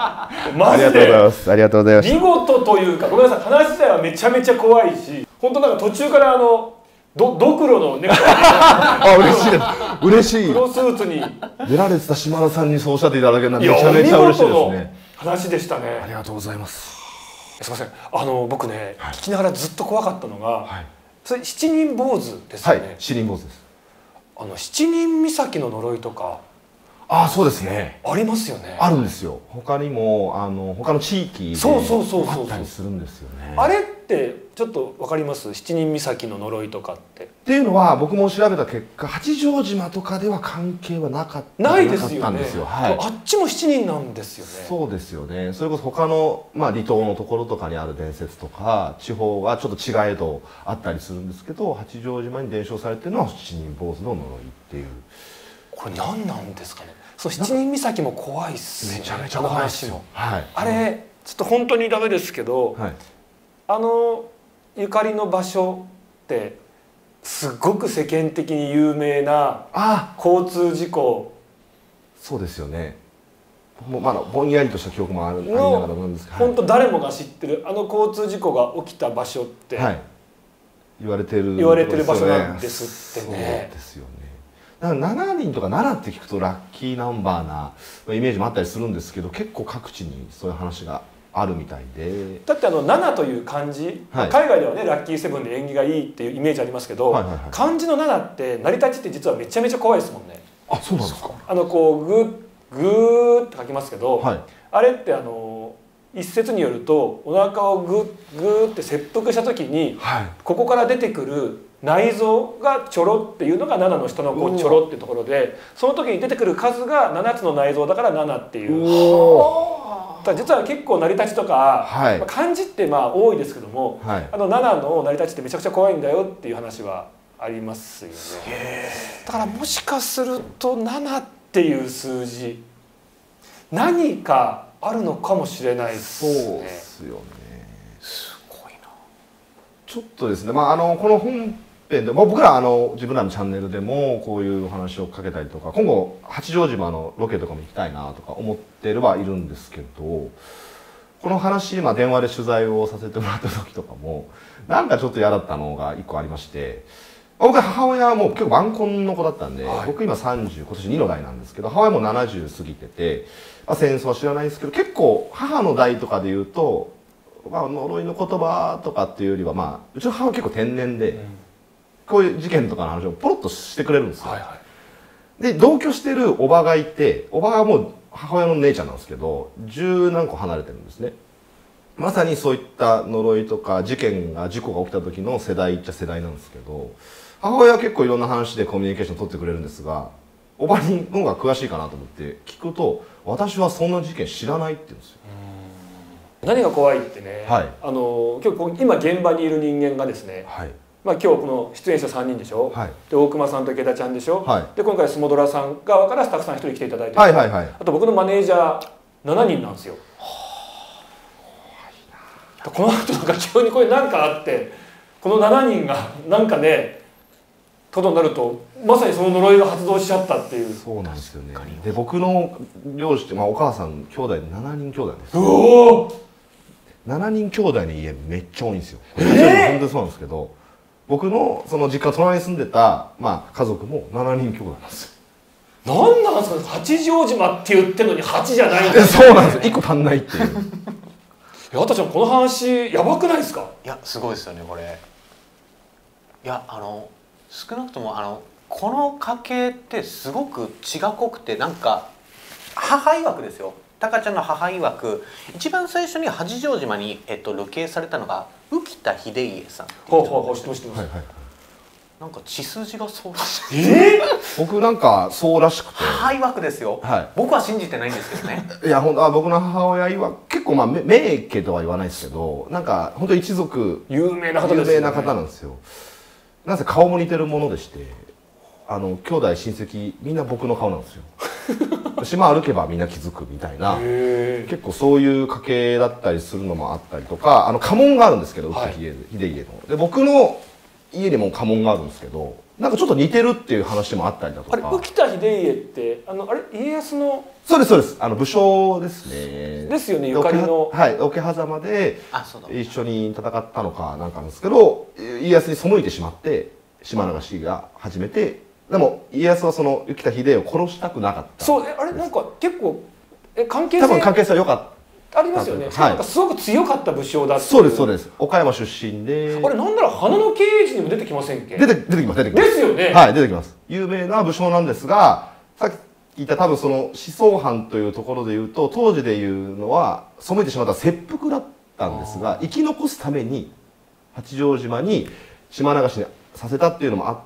マジありがとうございでますありがとうございまし見事というか、ごめんなさい、話自体はめちゃめちゃ怖いし、本当なんか途中からあのどドクロのネクタイたあ嬉しいです嬉しい黒スーツに、 出られてた島田さんにそうおっしゃっていただけるのはいめやちゃめちゃ嬉しいですお見事ねの話でしたね。 ありがとうございますすみません、あの僕ね、 はい聞きながらずっと怖かったのが、 はいそれ七人坊主ですはいよね。 七人坊主ですあの七人岬の呪いとかああそうですねありますよね。 あるんですよ他にもあの他の地域でそうそうそうそうあったりするんですよねあれってちょっとわかります？七人岬の呪いとかって。 っていうのは僕も調べた結果八丈島とかでは関係はなかったないですよねなかったんですよ、はい、 あっちも七人なんですよね。 そうですよねそれこそ他の、まあ、離島のところとかにある伝説とか地方はちょっと違えどあったりするんですけど八丈島に伝承されてるのは七人坊主の呪いっていうこれ何なんですかね。そう七人岬も怖いっすよね。 めちゃめちゃ怖いですよ、はい、 あれちょっと本当にダメですけど、 はい、 あのゆかりの場所ってすごく世間的に有名なあ交通事故そうですよねもうまだぼんやりとした記憶もあるありながらなんですけど、 本当誰もが知ってるあの交通事故が起きた場所って、 はい、言われてる言われてる場所なんですってね。 そうですよねだからしちにんとかななって聞くとラッキーナンバーなイメージもあったりするんですけど結構各地にそういう話があるみたいでだってあのななという漢字、 はい海外ではねラッキーセブンで縁起がいいっていうイメージありますけど、 はいはいはい漢字のななって成り立ちって実はめちゃめちゃ怖いですもんね。 あそうなんですかあのこうグーグーって書きますけど、 はいあれってあの一説によるとお腹をグッグーって切腹した時にはいここから出てくる内臓がちょろっていうのがななの下のこうちょろっていうところで、その時に出てくる数がななつの内臓だからななっていう。だから実は結構成り立ちとか、 はいまあ漢字ってまあ多いですけども、 はいあのななの成り立ちってめちゃくちゃ怖いんだよっていう話はありますよね。だからもしかするとななっていう数字何かあるのかもしれないですそうね。 ですよねすごいな。 ちょっとですねまああのこの本編で、まあ、僕らあの自分らのチャンネルでもこういうお話をかけたりとか今後八丈島のロケとかも行きたいなとか思ってはいるんですけどこの話、まあ、電話で取材をさせてもらった時とかもなんかちょっと嫌だったのが一個ありまして、僕は母親はもう結構晩婚の子だったんで、はい、僕今さんじゅう今年にの代なんですけど母親もななじゅう過ぎてて、まあ、戦争は知らないですけど結構母の代とかで言うと、まあ、呪いの言葉とかっていうよりは、まあ、うちの母は結構天然で、うん、こういう事件とかの話をポロッとしてくれるんですよ、はいはい、で同居してるおばがいて、おばはもう母親の姉ちゃんなんですけど十何個離れてるんですね。まさにそういった呪いとか事件が事故が起きた時の世代っちゃ世代なんですけど、母親は結構いろんな話でコミュニケーション取ってくれるんですが、おばにの方が詳しいかなと思って聞くと、私はそんな事件知らないって言うんですよ。 何が怖いってね、 はい、 あの今日今現場にいる人間がですね、はい、まあ、今日この出演者さんにんでしょ、はい、で大熊さんと池田ちゃんでしょ、はい、で今回スモドラさん側からスタッフさんひとり来ていただいて、はいはいはい、あと僕のマネージャーしちにんなんですよ。この後なんか急にこれ何かあってこのしちにんがなんかねことになるとまさにその呪いが発動しちゃったっていう。 そうなんですよね。で僕の両親って、まあ、お母さん兄弟でしちにん兄弟です。 うおーしちにん兄弟の家めっちゃ多いんですよ。 えー、 本当にそうなんですけど、僕のその実家隣に住んでた、まあ、家族もしちにん兄弟なんですよ。 なんなんですかね、八丈島って言ってるのにはちじゃないんですよ。そうなんですよ。いっこ足んないっていう。 あたちゃんこの話やばくないですか？ いやすごいですよねこれ。いやあの少なくともあのこの家系ってすごく血が濃くて、なんか母曰くですよ、タカちゃんの母曰く一番最初に八丈島に、えっと、流刑されたのが浮田秀家さんっていう人なんですよ。なんか血筋がそうらしい。 えー、 僕なんかそうらしくて。 母曰くですよ。はい、僕は信じてないんですけどね。 いやほんと僕の母親は結構まあ名家とは言わないですけど、なんか本当一族有名な方ですよね。 有名な方なんですよ。なぜ顔も似てるものでして、あの兄弟親戚みんな僕の顔なんですよ。島歩けばみんな気づくみたいな、結構そういう家系だったりするのもあったりとか、あの家紋があるんですけど、浮田秀家の。で僕の家にも家紋があるんですけど、 なんかちょっと似てるっていう話もあったりだとか。 あれ浮田秀家ってあのあれ家康のそうですそうです。あの武将ですね。 ですよね、ゆかりの。 はい、桶狭間であそうだ一緒に戦ったのかなんかなんですけど、家康に背いてしまって島流しが始めて、でも家康はその浮田秀家を殺したくなかった。 そうえあれなんか結構え関係性多分関係性は良かった。 ありますよね。 はい、 なんかすごく強かった武将だっていう。 そうですそうです。岡山出身で。 あれなんなら花の刑事にも出てきませんっけ？ 出て出てきます出てきます。 ですよね。 はい出てきます。有名な武将なんですが、さっき言った多分その思想犯というところで言うと、当時で言うのは背いてしまった切腹だったんですが、生き残すために八丈島に島流しにさせたっていうのもあって、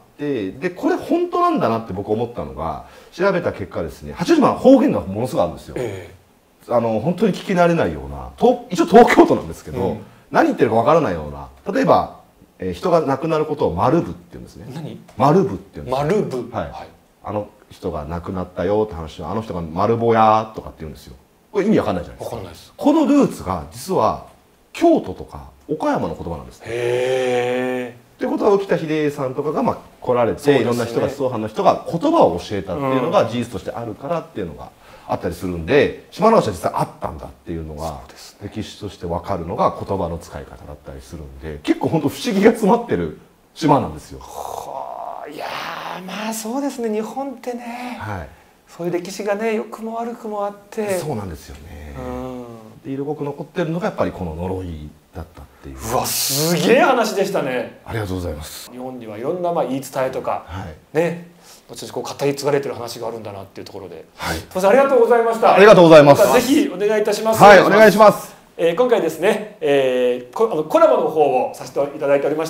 でこれ本当なんだなって僕思ったのが、調べた結果ですね、八丈島は方言がものすごいあるんですよ。えーあの本当に聞き慣れないような、一応東京都なんですけど、うん、何言ってるかわからないような、例えば、えー、人が亡くなることを丸部って言うんですね。 何？ 丸部って言うんです。 丸部。 はい。はい、あの人が亡くなったよって話は、あの人が丸ぼやとかって言うんですよ。これ意味わかんないじゃないですか。 わかんないです。 このルーツが実は京都とか岡山の言葉なんですね。 へー。 ってことは浮田秀家さんとかがまあ来られて、ね、いろんな人が思想犯の人が言葉を教えたっていうのが事実としてあるからっていうのがあったりするんで、島流しは実はあったんだっていうのが歴史として分かるのが言葉の使い方だったりするんで、結構本当不思議が詰まってる島なんですよ。 はあ、いやまあそうですね、日本ってね、はい、そういう歴史がね良くも悪くもあって。 そうなんですよね。で色濃く残ってるのがやっぱりこの呪いだったっていう。 うわすげえ話でしたね。 ありがとうございます。 日本にはいろんなまあ言い伝えとか、はい、ね後々こう語り継がれてる話があるんだなっていうところで、はい、すみませんありがとうございました。 ありがとうございます。 またぜひお願いいたします。 はいお願いします。 えー、今回ですね、えー、コ, あのコラボの方をさせていただいておりまして、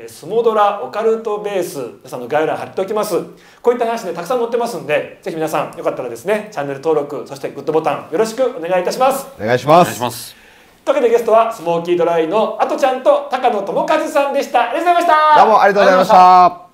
スモドラオカルトベース皆さんの概要欄貼っておきます。こういった話でたくさん載ってますんで、ぜひ皆さんよかったらですねチャンネル登録そしてグッドボタンよろしくお願いいたします。 お願いします。 お願いします。 というわけでゲストはスモーキードライのあとちゃんと高野智和さんでした。ありがとうございました。 どうもありがとうございました。